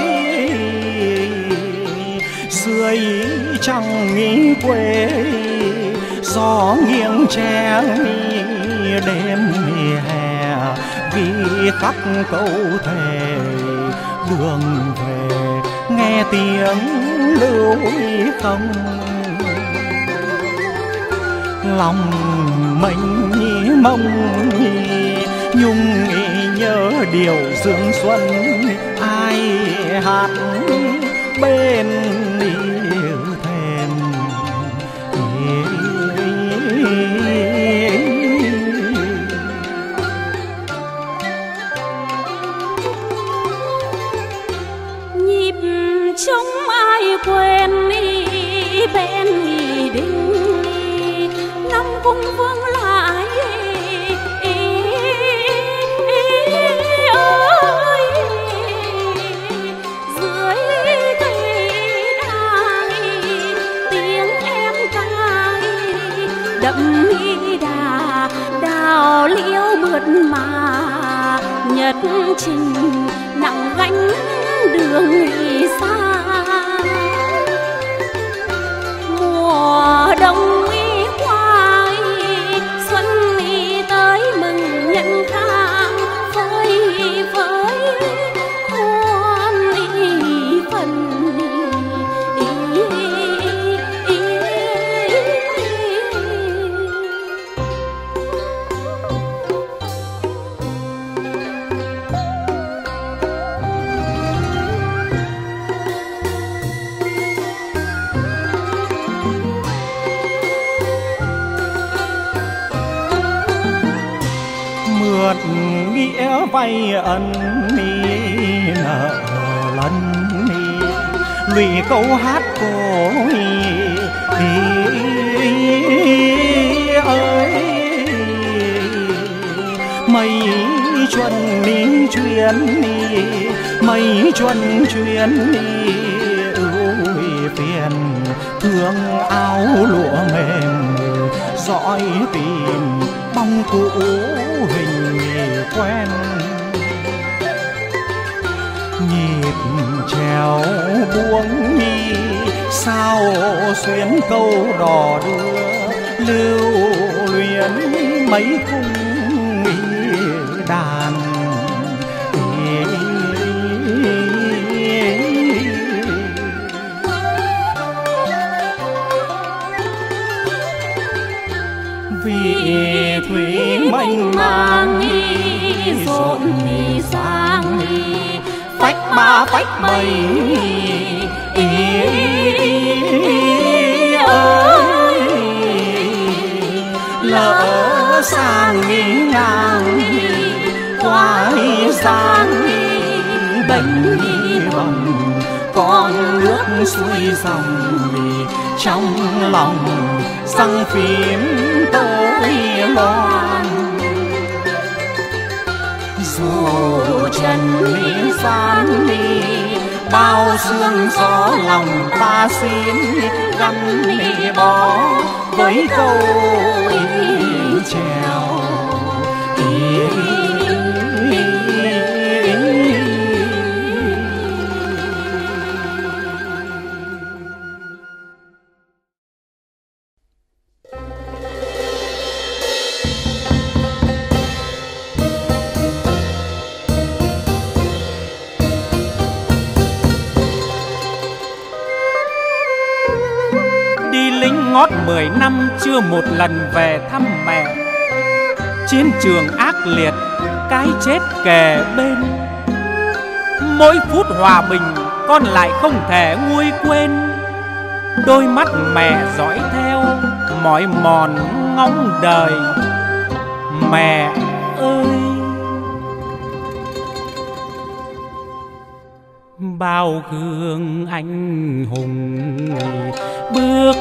[SPEAKER 3] Dưới trăng nghĩ quê gió nghiêng che đêm hè, ghi khắc câu thề đường về nghe tiếng lưu không. Lòng mình mong nhung nhớ điều dương xuân, ai hát bên yêu thềm.
[SPEAKER 2] Nhịp trống ai quên đi bên đình, năm cung vương lại ơi. Dưới cây đàn tiếng em ca đậm đà đào liễu mượt mà, nhật trình nặng gánh đường xa. Mùa đông qua xuân tới mừng nhận khang với với muôn phần.
[SPEAKER 3] Mượt nghĩa vay ân nợ lần lụy câu hát cô ơi. Mây chuân đi chuyến đi, mây chuân chuyến đi ưu phiền, thương áo lụa mềm dõi tìm bóng cũ hình quen. Nhịp trèo buông nhi sao xuyến câu đò đưa, lưu luyến mấy cung đàn. Vì thủy mênh mang
[SPEAKER 2] rộn sang
[SPEAKER 3] phách ba phách bảy ơi. Lỡ sang ngang qua sang bệnh vòng, con nước xuôi dòng trong lòng răng phím tới loan.
[SPEAKER 5] dù trần gian bao sương gió lòng ta xin gắn bó với câu trèo.
[SPEAKER 1] Ngót mười năm chưa một lần về thăm mẹ, chiến trường ác liệt cái chết kề bên. Mỗi phút hòa bình con lại không thể nguôi quên, đôi mắt mẹ dõi theo mỏi mòn ngóng đời. Mẹ ơi, bao gương anh hùng bước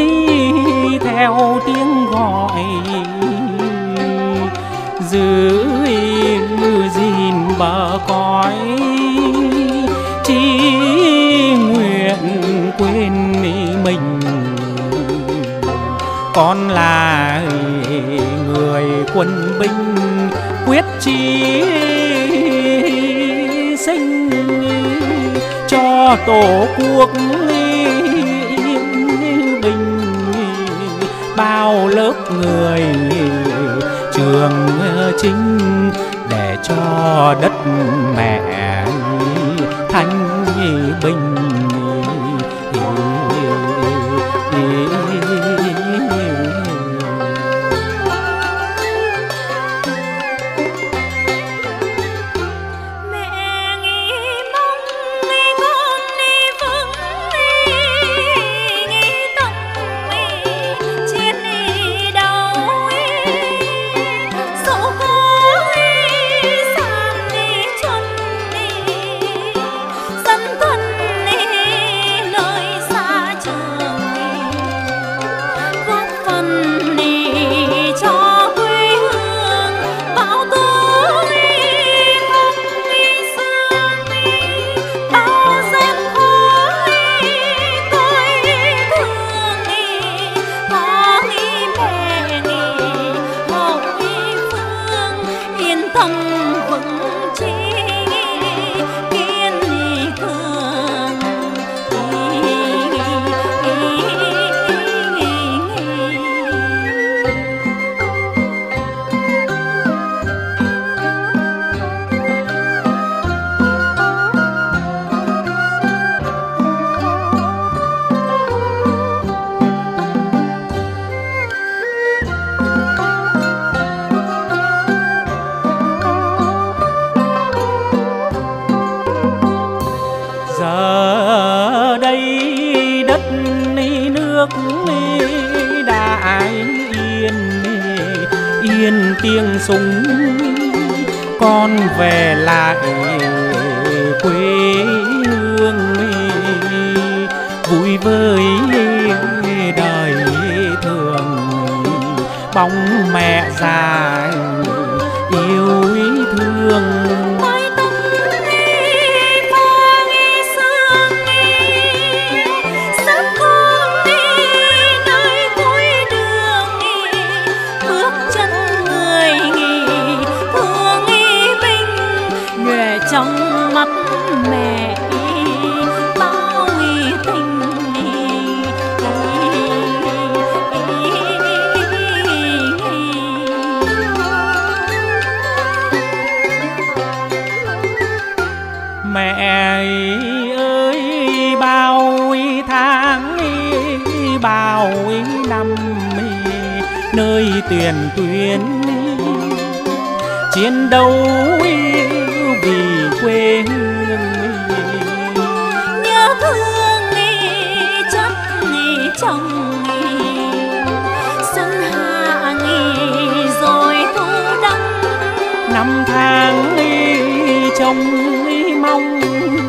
[SPEAKER 1] theo tiếng gọi, giữ gìn bờ cõi, chỉ nguyện quên mình. Con là người quân binh quyết chí sinh cho tổ quốc yên bình. Bao lớp người trường chinh để cho đất mẹ thanh bình. Tiếng súng con về lại quê hương, vui với đời thường. Bóng mẹ già yêu thương,
[SPEAKER 5] trong mắt mẹ bao tình.
[SPEAKER 1] Mẹ ơi, bao tháng bao năm nơi tiền tuyến chiến đấu vì quê hương.
[SPEAKER 5] Nhớ thương chất chồng xuân hạ rồi thu đông.
[SPEAKER 1] Năm tháng trông mong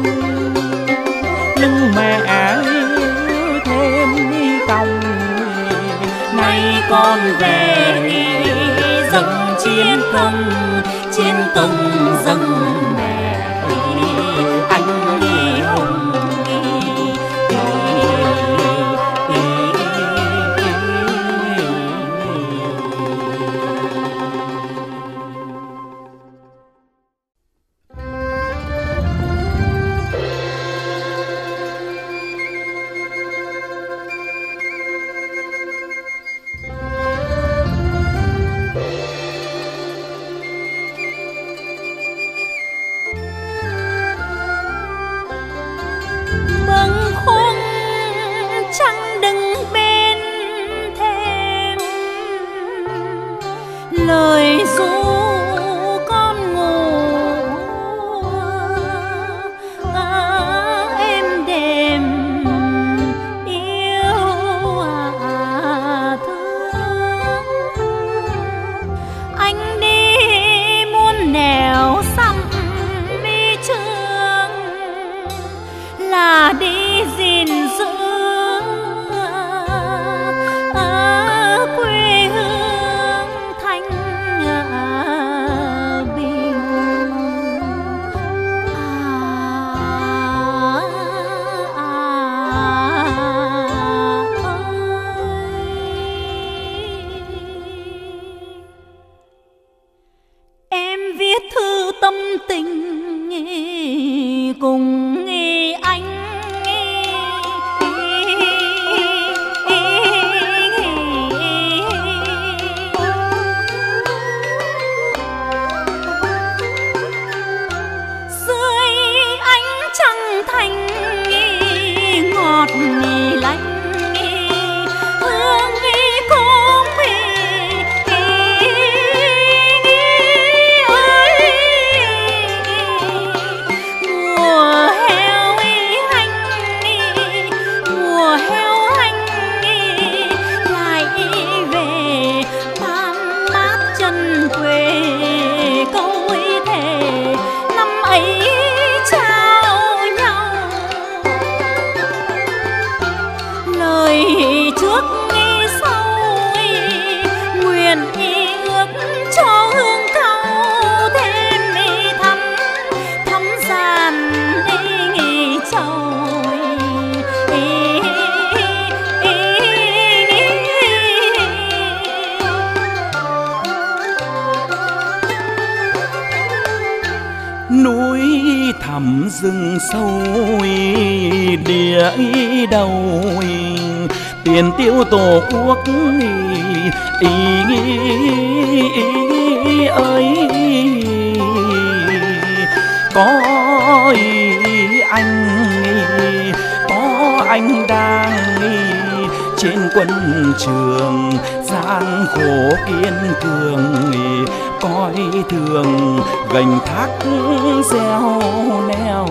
[SPEAKER 1] lưng mẹ thêm còng.
[SPEAKER 5] Nay con về dâng chi chiến công, chiến công dâng mẹ anh đi hùng. Lời ru con ngủ à, êm đềm yêu à, thương. Anh đi muôn nẻo xăm mi trường là đi gìn giữ cùng anh. Dưới ánh trăng thanh ngọt lạnh hương cốm trước nghi sau nguyện ý ước cho hương thau thêm ý thắm thắm giàn ý trầu ý, ý, ý,
[SPEAKER 4] núi thẳm rừng sâu địa đầu tiền tiêu tổ quốc ý, ý, ý ơi có ý anh có anh đang trên quân trường gian khổ kiên cường coi thường gành thác gieo neo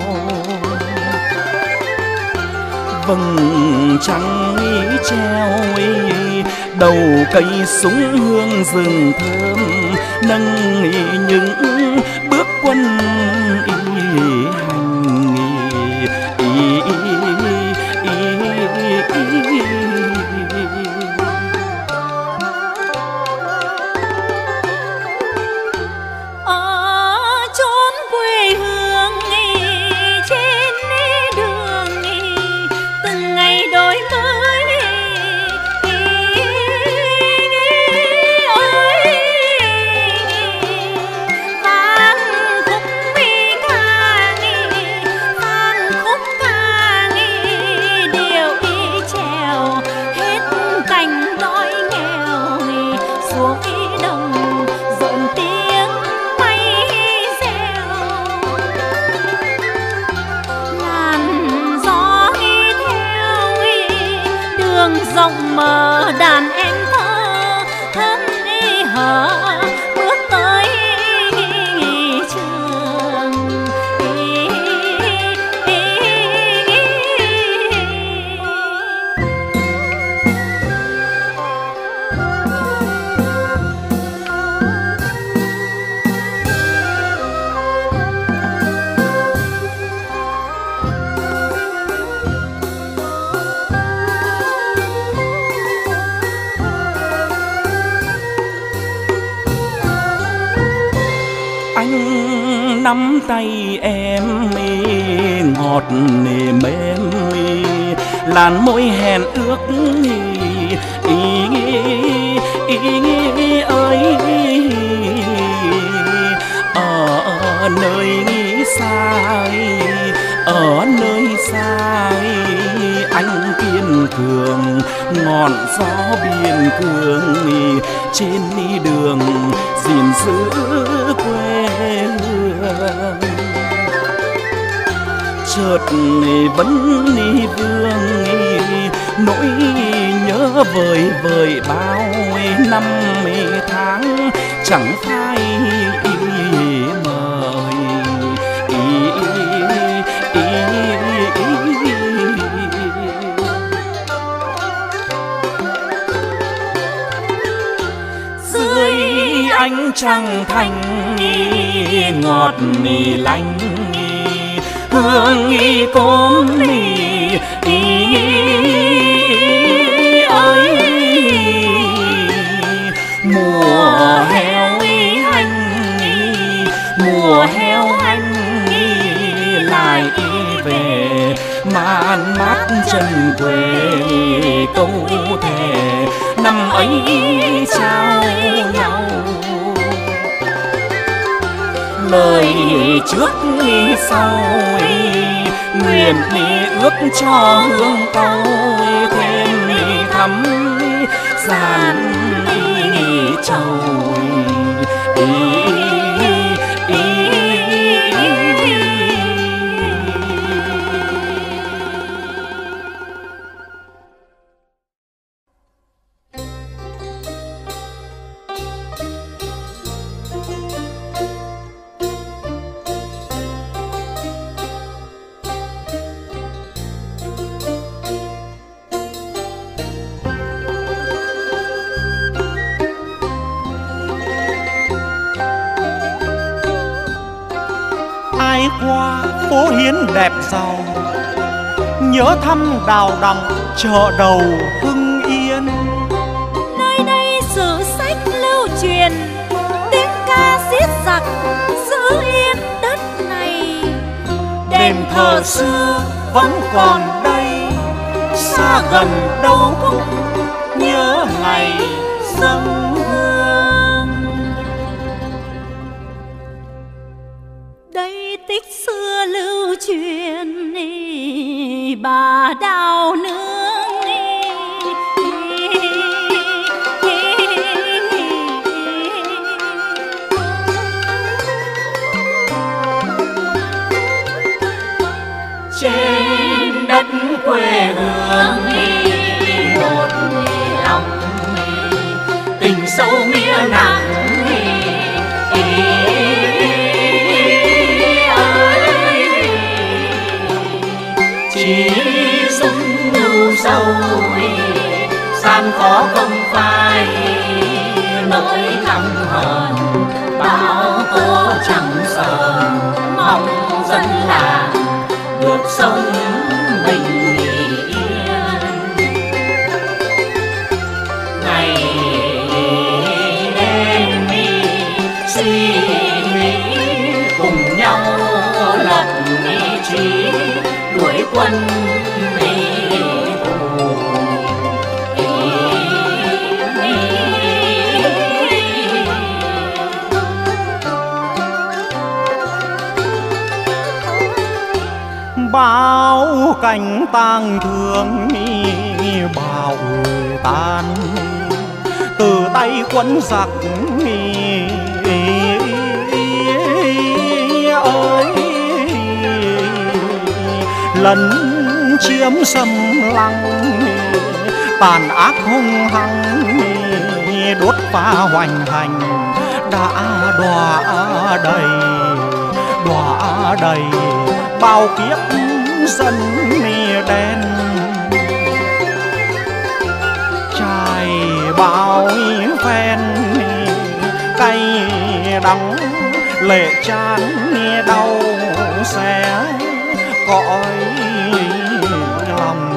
[SPEAKER 4] vầng trăng ý treo ý, đầu cây súng hương rừng thơm nâng ý những bước quân ý hành ý, ý, ý, ý, ý.
[SPEAKER 5] Ở chốn quê hương trên đường từng ngày đổi mới và
[SPEAKER 4] nắm tay em ngọt mềm, làn môi hẹn ước ý ý ơi. Ở nơi xa, ở nơi xa anh kiên cường, ngọn gió biên cương trên đường gìn giữ quê hương. Chợt vẫn vương nỗi nhớ vời vời bao năm tháng chẳng phai mời.
[SPEAKER 5] Dưới ánh trăng thanh ngọt lành, hương cốm ơi. Mùa heo hành, mùa heo hành lại về, man mát chân quê câu thề năm ấy trao nhau. Lời trước sau nguyện ước cho hương câu thêm thắm gian trầu.
[SPEAKER 3] Ai qua phố Hiến đẹp giàu, nhớ thăm đào đằng chợ đầu Hưng Yên.
[SPEAKER 2] Nơi đây sử sách lưu truyền, tiếng ca xiết giặc giữ yên đất này.
[SPEAKER 3] Đền thờ xưa vẫn còn đây, xa gần đâu cũng nhớ ngày dâng hương.
[SPEAKER 5] Đây tích xưa lưu truyền bà đào nương.
[SPEAKER 2] Trên đất quê hương một lòng, tình sâu nghĩa nặng chỉ dung lưu sâu. Gian khó không phai nỗi căm hờn, bão tố chẳng sờn mong dân làng được sống bình yên. Ngày đêm suy nghĩ cùng nhau lập ý chí, đuổi quân
[SPEAKER 3] bao cảnh tang thương bão tan từ tay quân giặc ơi. Lấn chiếm xâm lăng tàn ác hung hăng, đốt phá hoành hành đã đọa đầy đọa đầy bao kiếp dân đen. Trải bao phen cay đắng, lệ chan đau xé cõi lòng.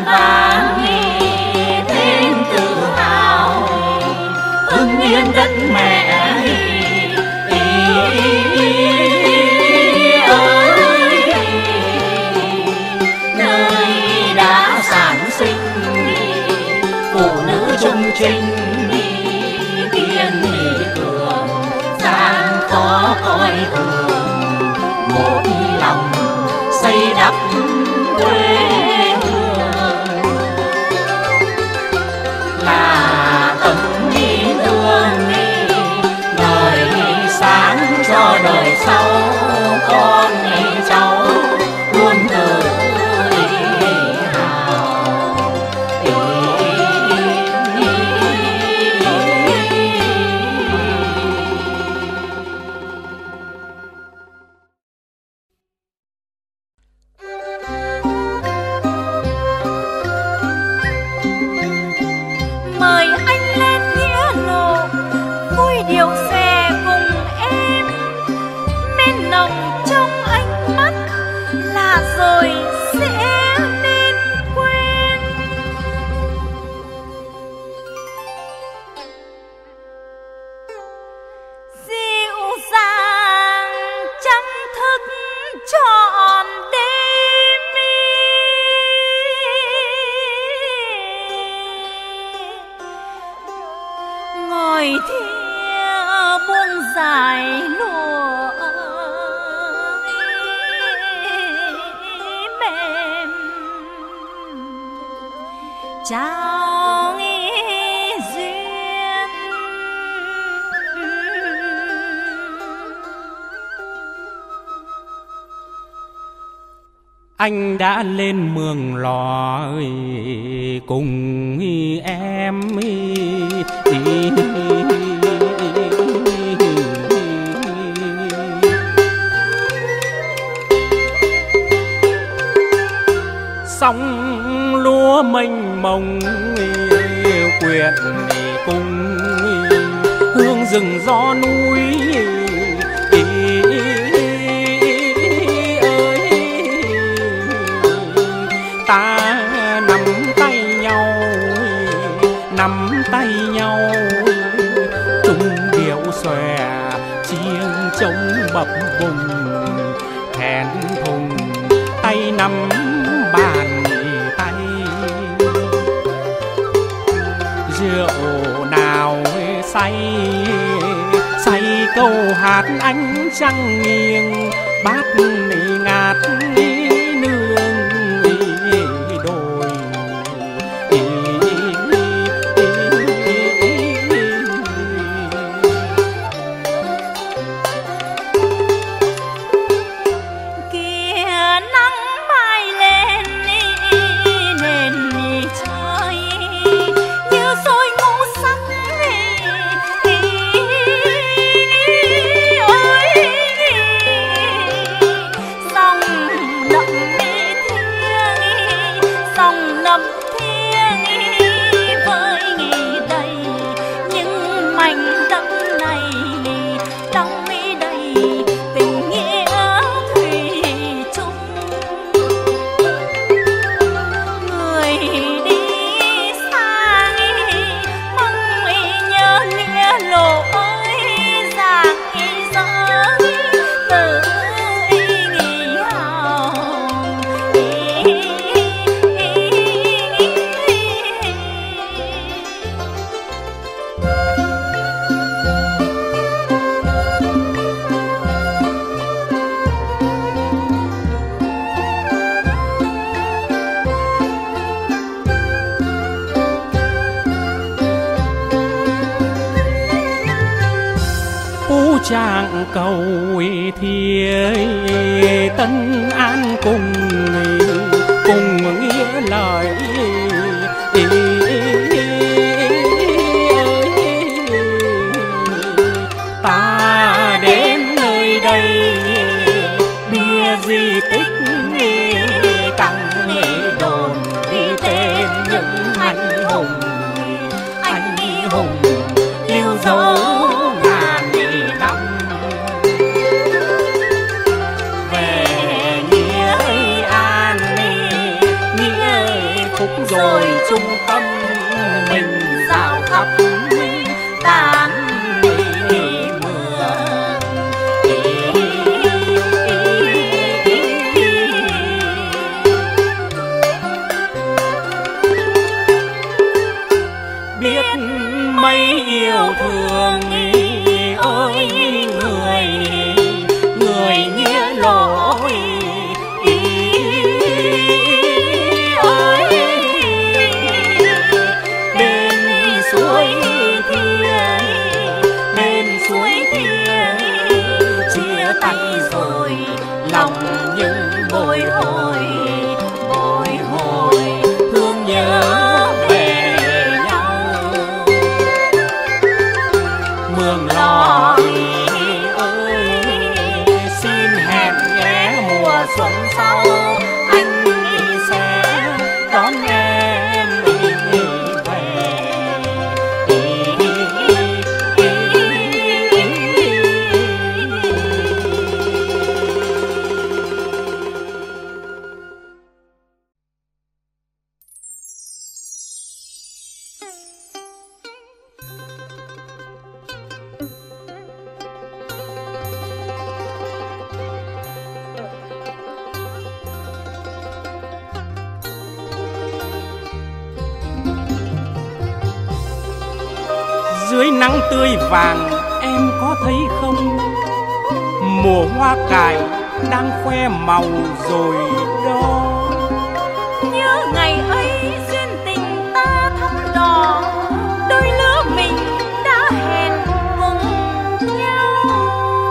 [SPEAKER 5] vang thêm tự hào, hưng yên đất mẹ ơi, nơi đã sản sinh phụ nữ trung trinh, kiên cường gian khó coi thường, một lòng xây đắp quê hương là tấm gương ngời sáng cho đời sau con cháu luôn tự hào.
[SPEAKER 2] Mời anh lên nghĩa lộ vui điệu xe cùng em, men nồng trong ánh mắt là rồi sẽ nên quên. Dịu dàng trăng thức trọn đêm, ngồi thia buông dài lụa mềm, trao duyên.
[SPEAKER 1] Anh đã lên mường lò cùng em, sông lúa mênh mông quyện cùng hương rừng gió núi. Ta nắm tay nhau, nắm tay nhau, chung điệu xòe chiêng trống bập bùng, thẹn thùng tay nắm bàn tay. Rượu nào say say câu hát ánh trăng nghiêng, bát ngát chàng cầu thiê tân an cùng cùng nghĩa lời. Ta đến nơi đây bia di tích căng đồn ghi tên những anh hùng, anh hùng lưu dấu phúc
[SPEAKER 5] rồi chung tâm mình dạo khắp tàn mưa.
[SPEAKER 1] Biết mấy yêu thương ơi người, người nghĩa lỗi ơi. Bên suối Thiên, bên suối Thiên chia tay rồi lòng những bồi hồi, bồi hồi thương nhớ về nhau. Mường Lò ơi xin hẹn ghé mùa xuân sau, anh sẽ đón em về. Dưới nắng tươi vàng em có thấy không, mùa hoa cài đang khoe màu rồi đó.
[SPEAKER 2] Nhớ ngày ấy duyên tình ta thắm đỏ, đôi lứa mình đã hẹn cùng nhau.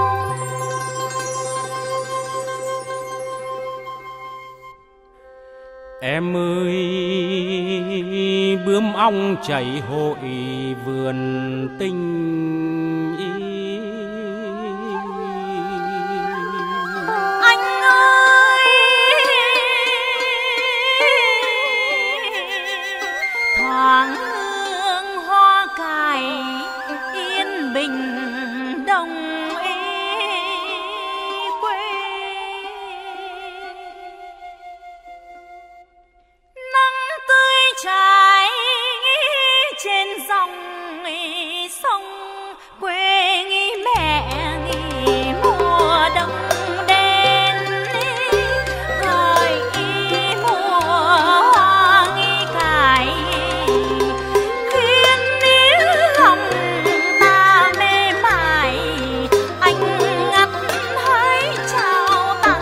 [SPEAKER 1] Em ơi bướm ong chảy hội vườn tình
[SPEAKER 2] Anh ơi thoáng hương hoa cài yên bình đồng quê. Nắng tươi trái trên dòng sông quê nghĩ mẹ nghĩ mùa đông đen, rồi ý mùa hoa nghĩ cài khiến níu lòng ta mê mải. Anh ngắt hỡi trao tặng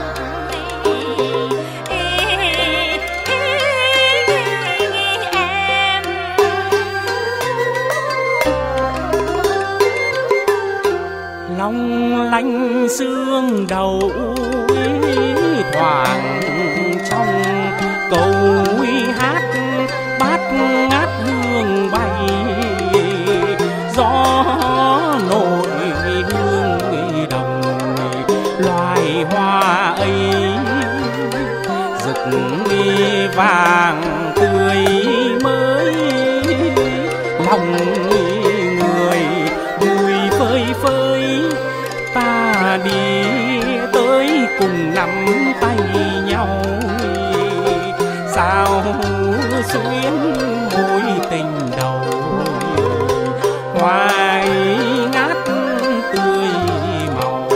[SPEAKER 1] long lanh sương đầu thoảng trong cầu hát bát ngát hương bay. Gió nổi hương đồng loài hoa ấy rực vàng tươi mới. Lòng người vui phơi phới, ta đi tới cùng nắm tay nhau. Sao xuyến mối tình đầu hoài ngát tươi màu.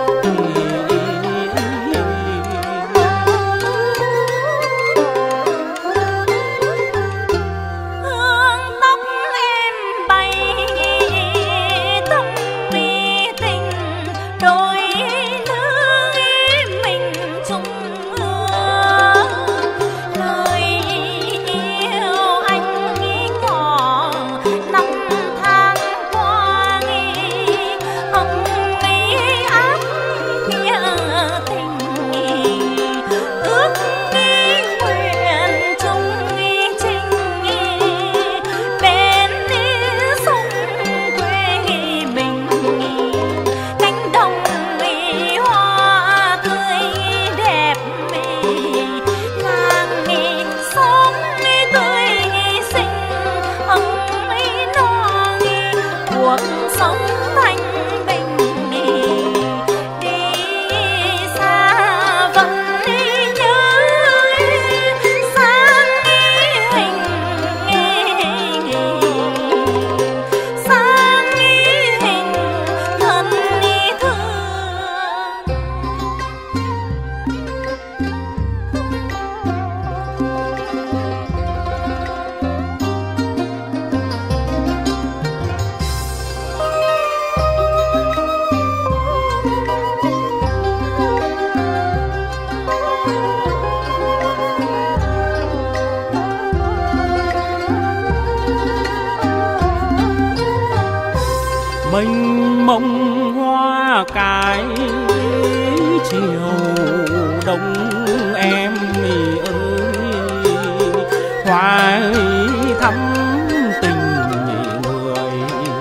[SPEAKER 2] hương tóc em bay tâm mi tình, đôi lứa mình chung hương. Lời yêu anh
[SPEAKER 1] mênh mông hoa cải chiều đông em ơi, hoài thắm tình người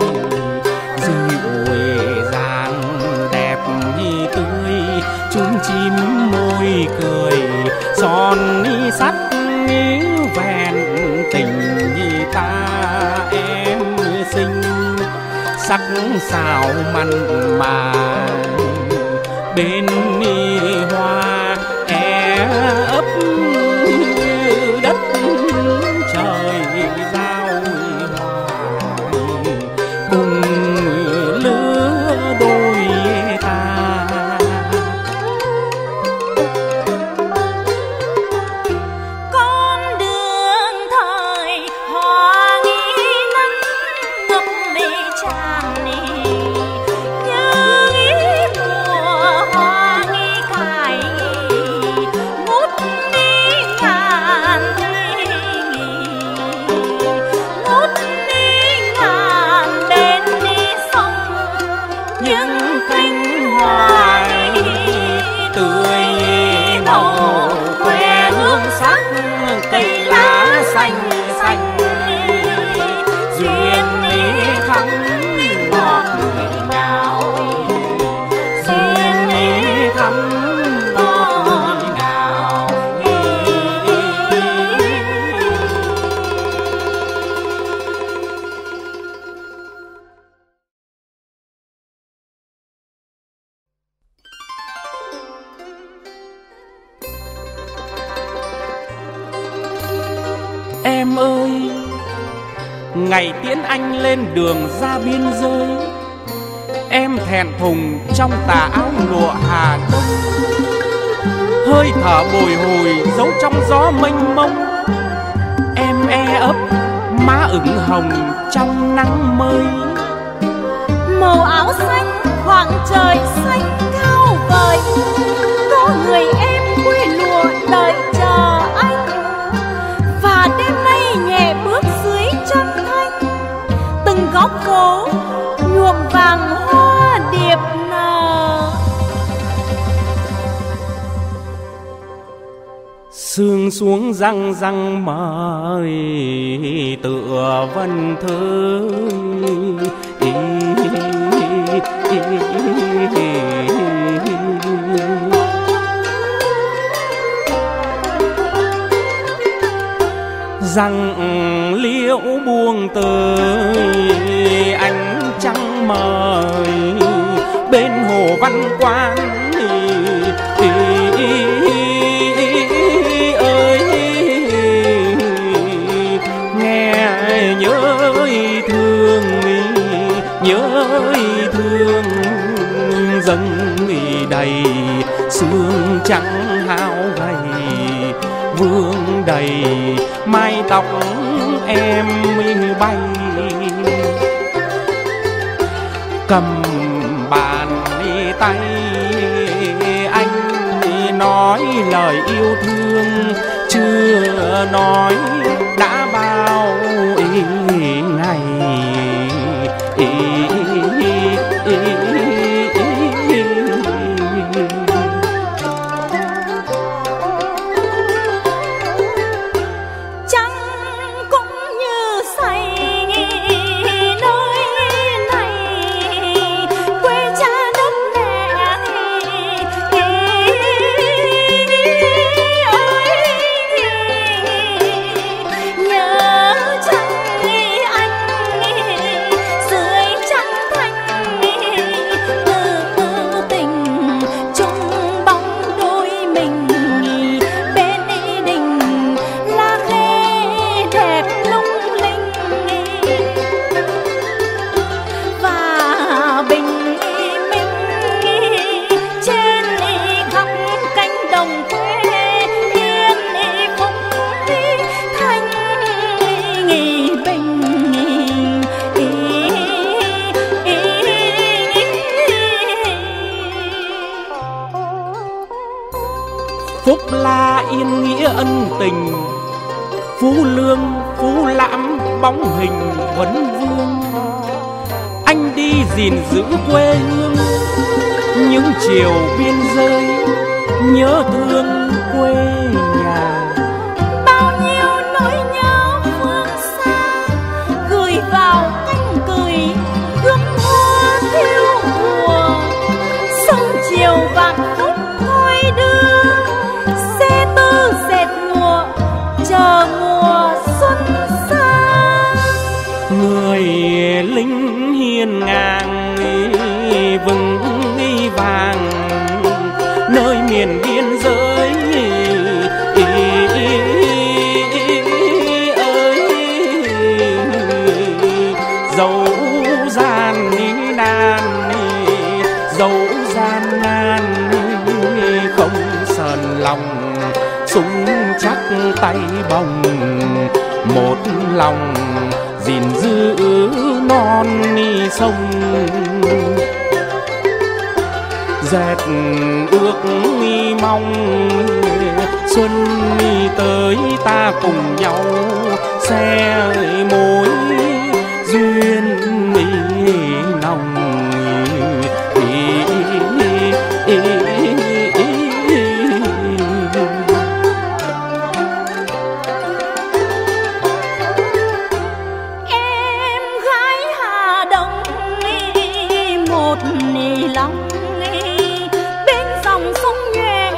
[SPEAKER 1] dịu dàng đẹp như tươi, chum chim môi cười son sắt vẹn tình như ta em xinh, sắc sảo mặn mà bên hoa é ấp đất trời giao hòa cùng lứa đôi ta.
[SPEAKER 5] Con đường thời hoa nghĩ nắng ngập mê tràn như nghĩ mùa hoa nghĩ cải ngút đi ngàn đi ngút đi ngàn bên đi sông
[SPEAKER 1] Những cánh hoa tươi màu khoe hương sắc, cây lá xanh xanh duyên thắm ngọt người nào, duyên thắm ngọt người nào. Em ơi, ngày tiễn anh lên đường ra biên giới, em thẹn thùng trong tà áo lụa Hà Đông, hơi thở bồi hồi giấu trong gió mênh mông. Em e ấp má ửng hồng trong nắng mới,
[SPEAKER 2] màu áo xanh khoảng trời xanh cao vời, có người em quy lụa đợi chờ anh, và đêm nay nhẹ bước dưới trăng thanh, từng góc phố nhuộm vàng hoa điệp nở.
[SPEAKER 1] sương xuống răng răng mời tựa vân thơ răng liễu buông tới ánh trăng mời bên hồ Văn Quán ơi, nghe nhớ thương nhớ thương dâng đầy sương trắng hao gầy vương đầy mái tóc em bay, cầm bàn tay anh nói lời yêu thương chưa nói đã bao ngày. Phúc la yên nghĩa ân tình, Phú Lương Phú Lãm bóng hình vấn vương. Anh đi gìn giữ quê hương, những chiều biên giới nhớ thương quê nhà.
[SPEAKER 2] Bao nhiêu nỗi nhớ phương xa gửi vào cánh cười gươm hoa thiêu mùa. Sông chiều vạn phúc thôi đưa, xe tư dệt mùa chờ mùa xuân xa.
[SPEAKER 1] Người lính hiên ngang vững vàng nơi miền biên giới ơi, dẫu gian nan dẫu gian nan không sờn lòng, súng chắc tay bồng một lòng gìn giữ non ni sông. Dệt ước nghi mong xuân đi tới ta cùng nhau xe mối duyên nồng.
[SPEAKER 2] Em gái Hà Đông một lòng bên dòng sông Nhuệ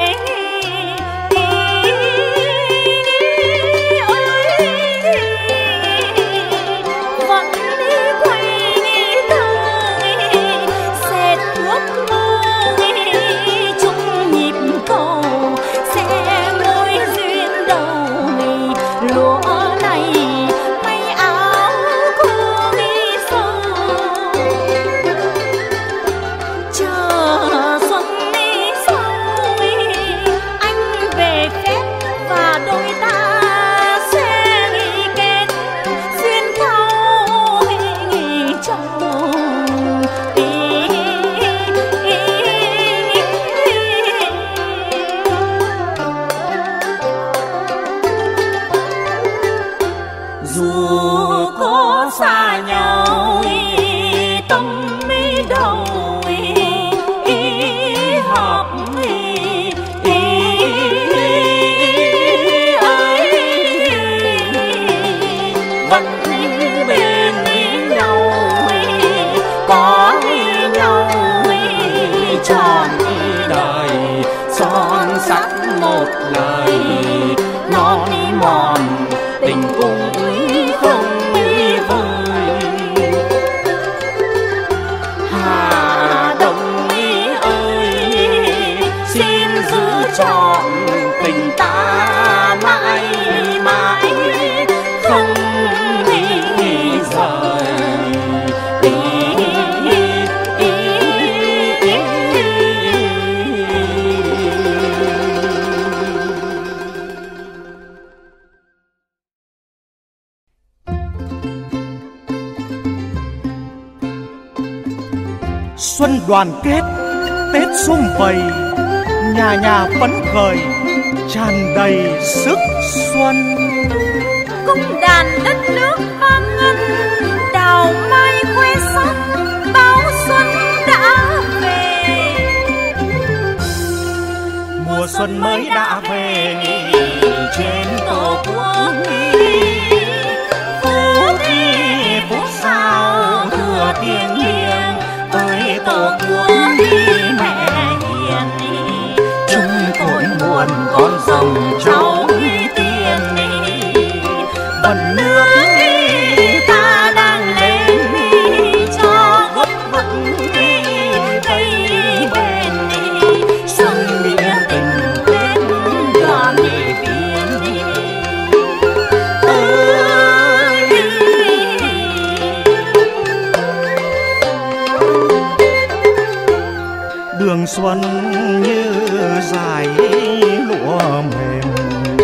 [SPEAKER 2] vẫn đi quay thương dệt ước mơ chung nhịp cầu sẽ mối duyên đầu lúa này may áo cô đi sâu chờ xuân đi sâu anh về phép và đôi ta sẽ nghĩ kết duyên thâu chồng. Dù có xa nhau tâm mi đầu hợp vẫn bên nhau, có nhau tròn đời son sắt một lời non mòn tình cũng không vơi. Hà Đông ơi xin giữ trọn tình ta mãi mãi không rời.
[SPEAKER 3] Xuân đoàn kết, Tết sum vầy, nhà nhà phấn khởi, tràn đầy sức xuân.
[SPEAKER 2] Cung đàn đất nước vang ngân, đào mai khoe sắc, báo xuân đã về.
[SPEAKER 3] Mùa xuân mới đã về trên tổ quốc, phú thi phúc sao thừa thiêng liêng ơi tổ quốc mẹ hiền. Chúng tôi buồn con dòng cháu tiền vận nước ta đang lên cho gốc vững cây bền. Xuân nghĩa tình Tết đoàn viên ơi. Đường xuân như dải lụa mềm,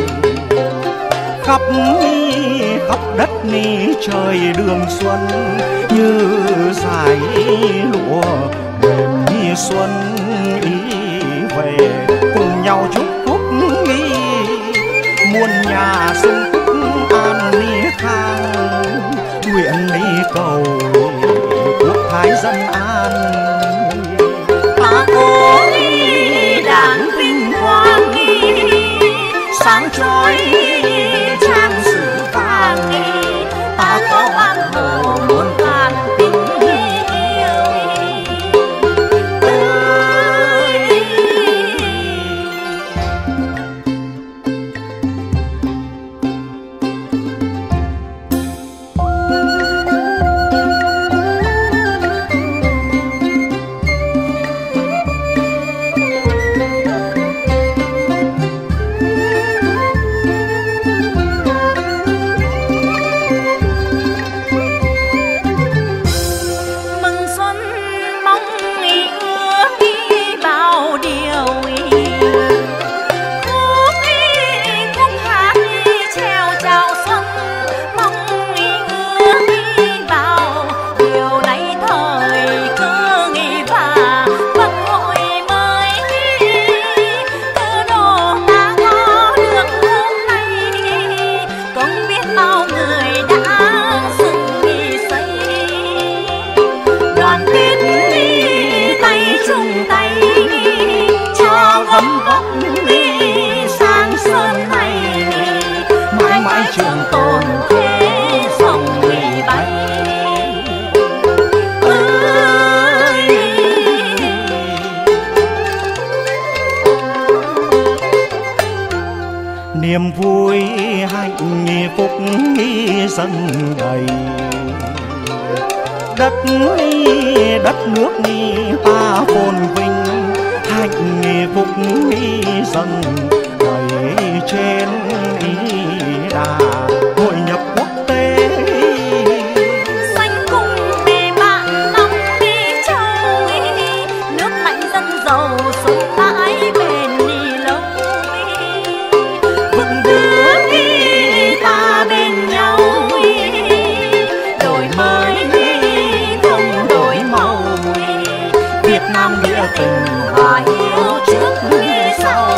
[SPEAKER 3] khắp khắp đất ni trời đường xuân như dải lụa mềm như xuân ý về cùng nhau chúc phúc nghi muôn nhà sung túc an ni khang nguyện đi cầu quốc thái dân an.
[SPEAKER 5] Ta có đảng vinh quang sáng chói trang sử vàng, ta có bác Hồ muôn vàn tình yêu. Trường tồn thế dòng người bay ơi.
[SPEAKER 3] Niềm vui hạnh phúc dần đầy, đất đất nước ta phồn vinh, hạnh phúc dần đầy trên đà hội nhập quốc tế.
[SPEAKER 5] Xanh cùng bề bạn năm đi châu, nước mạnh dân giàu sống mãi bền lâu. Vững bước ta bên nhau, đổi mới không đổi màu. Việt Nam nghĩa tình và hiếu trước nghĩa sau.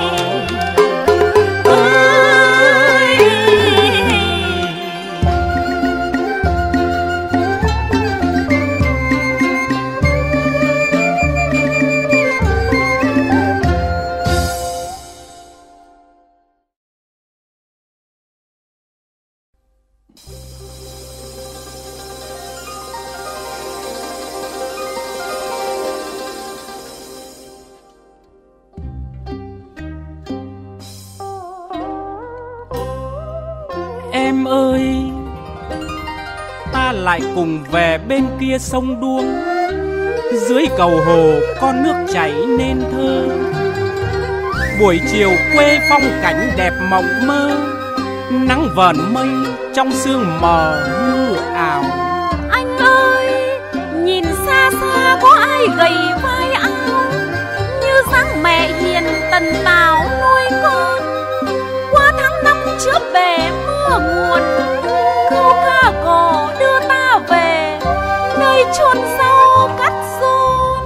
[SPEAKER 1] Em ơi, ta lại cùng về bên kia sông Đuống, dưới cầu hồ con nước chảy nên thơ. Buổi chiều quê phong cảnh đẹp mộng mơ, nắng vờn mây trong sương mờ mưa ảo.
[SPEAKER 2] Anh ơi, nhìn xa xa có ai gầy vai áo, như dáng mẹ hiền tần tảo nuôi con. Qua tháng năm trước bể mưa nguồn, câu ca cò đưa ta về nơi chôn rau cắt rôn.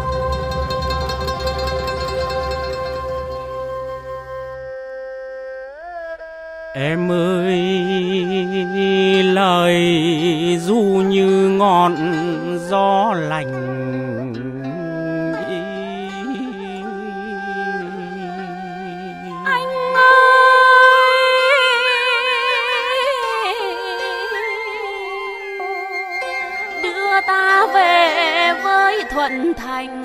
[SPEAKER 1] Em ơi, lời ru như ngọn gió lành,
[SPEAKER 2] anh ơi, đưa ta về với thuận thành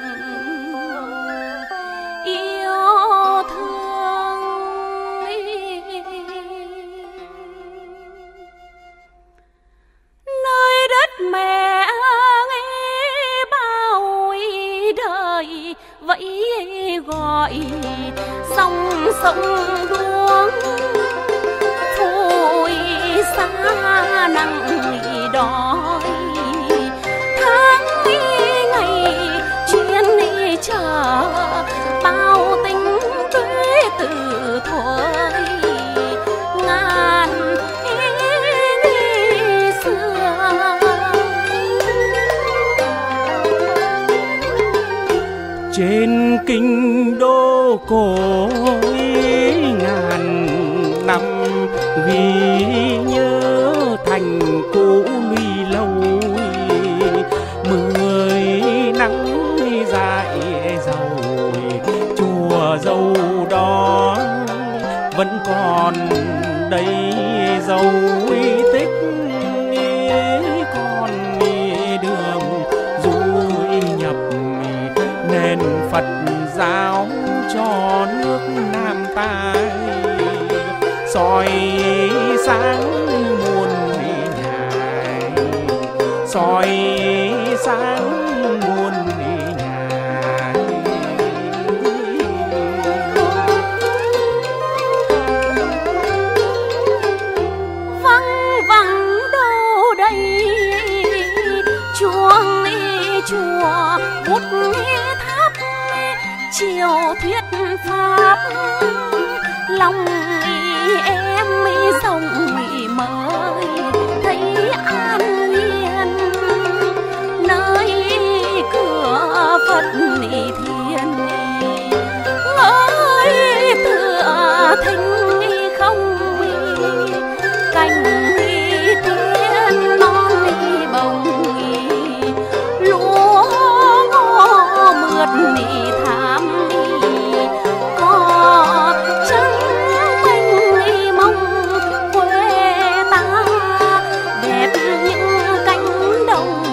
[SPEAKER 2] yêu thương. Nơi đất mẹ nghe bao đời vẫy gọi, dòng sông Đuống phôi xa nặng đói. Tháng ngày chuyên chờ bao tình tuế từ thuở ngàn xưa.
[SPEAKER 1] Trên kinh đô cổ ngàn năm ghi nhớ thành cũ lùi lâu, mưa còn đây dấu tích, còn đường du nhập nền Phật giáo cho nước Nam ta, soi sáng muôn nhà, soi sáng muôn nhà.
[SPEAKER 5] Vắng vắng đâu đây chuông chùa bút tháp chiều thuyết pháp, lòng em rộng mới thấy an yên, nơi cửa Phật thiên ngơi tựa thinh không cành tiên non bồng, lúa ngô mượt thảm có trắng mênh mông quê ta, đẹp những cánh đồng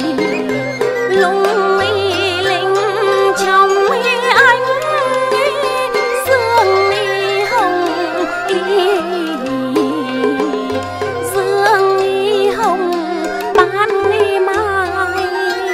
[SPEAKER 5] lung linh trong ánh dương hồng, dương hồng ban mai.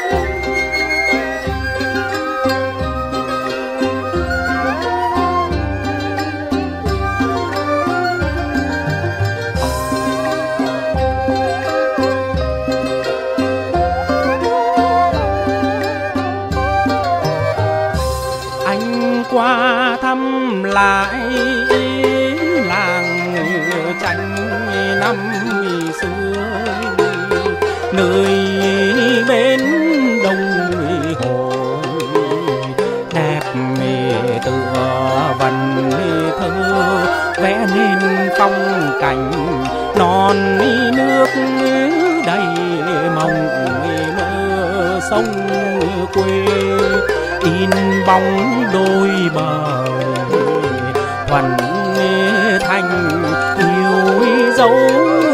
[SPEAKER 1] Anh qua thăm lại làng tranh năm xưa, nơi bên đông hồ đẹp tựa văn thơ, vẽ nên phong cảnh non nước đầy mộng mơ sông quê, in bóng đôi bờ thuần thành yêu dấu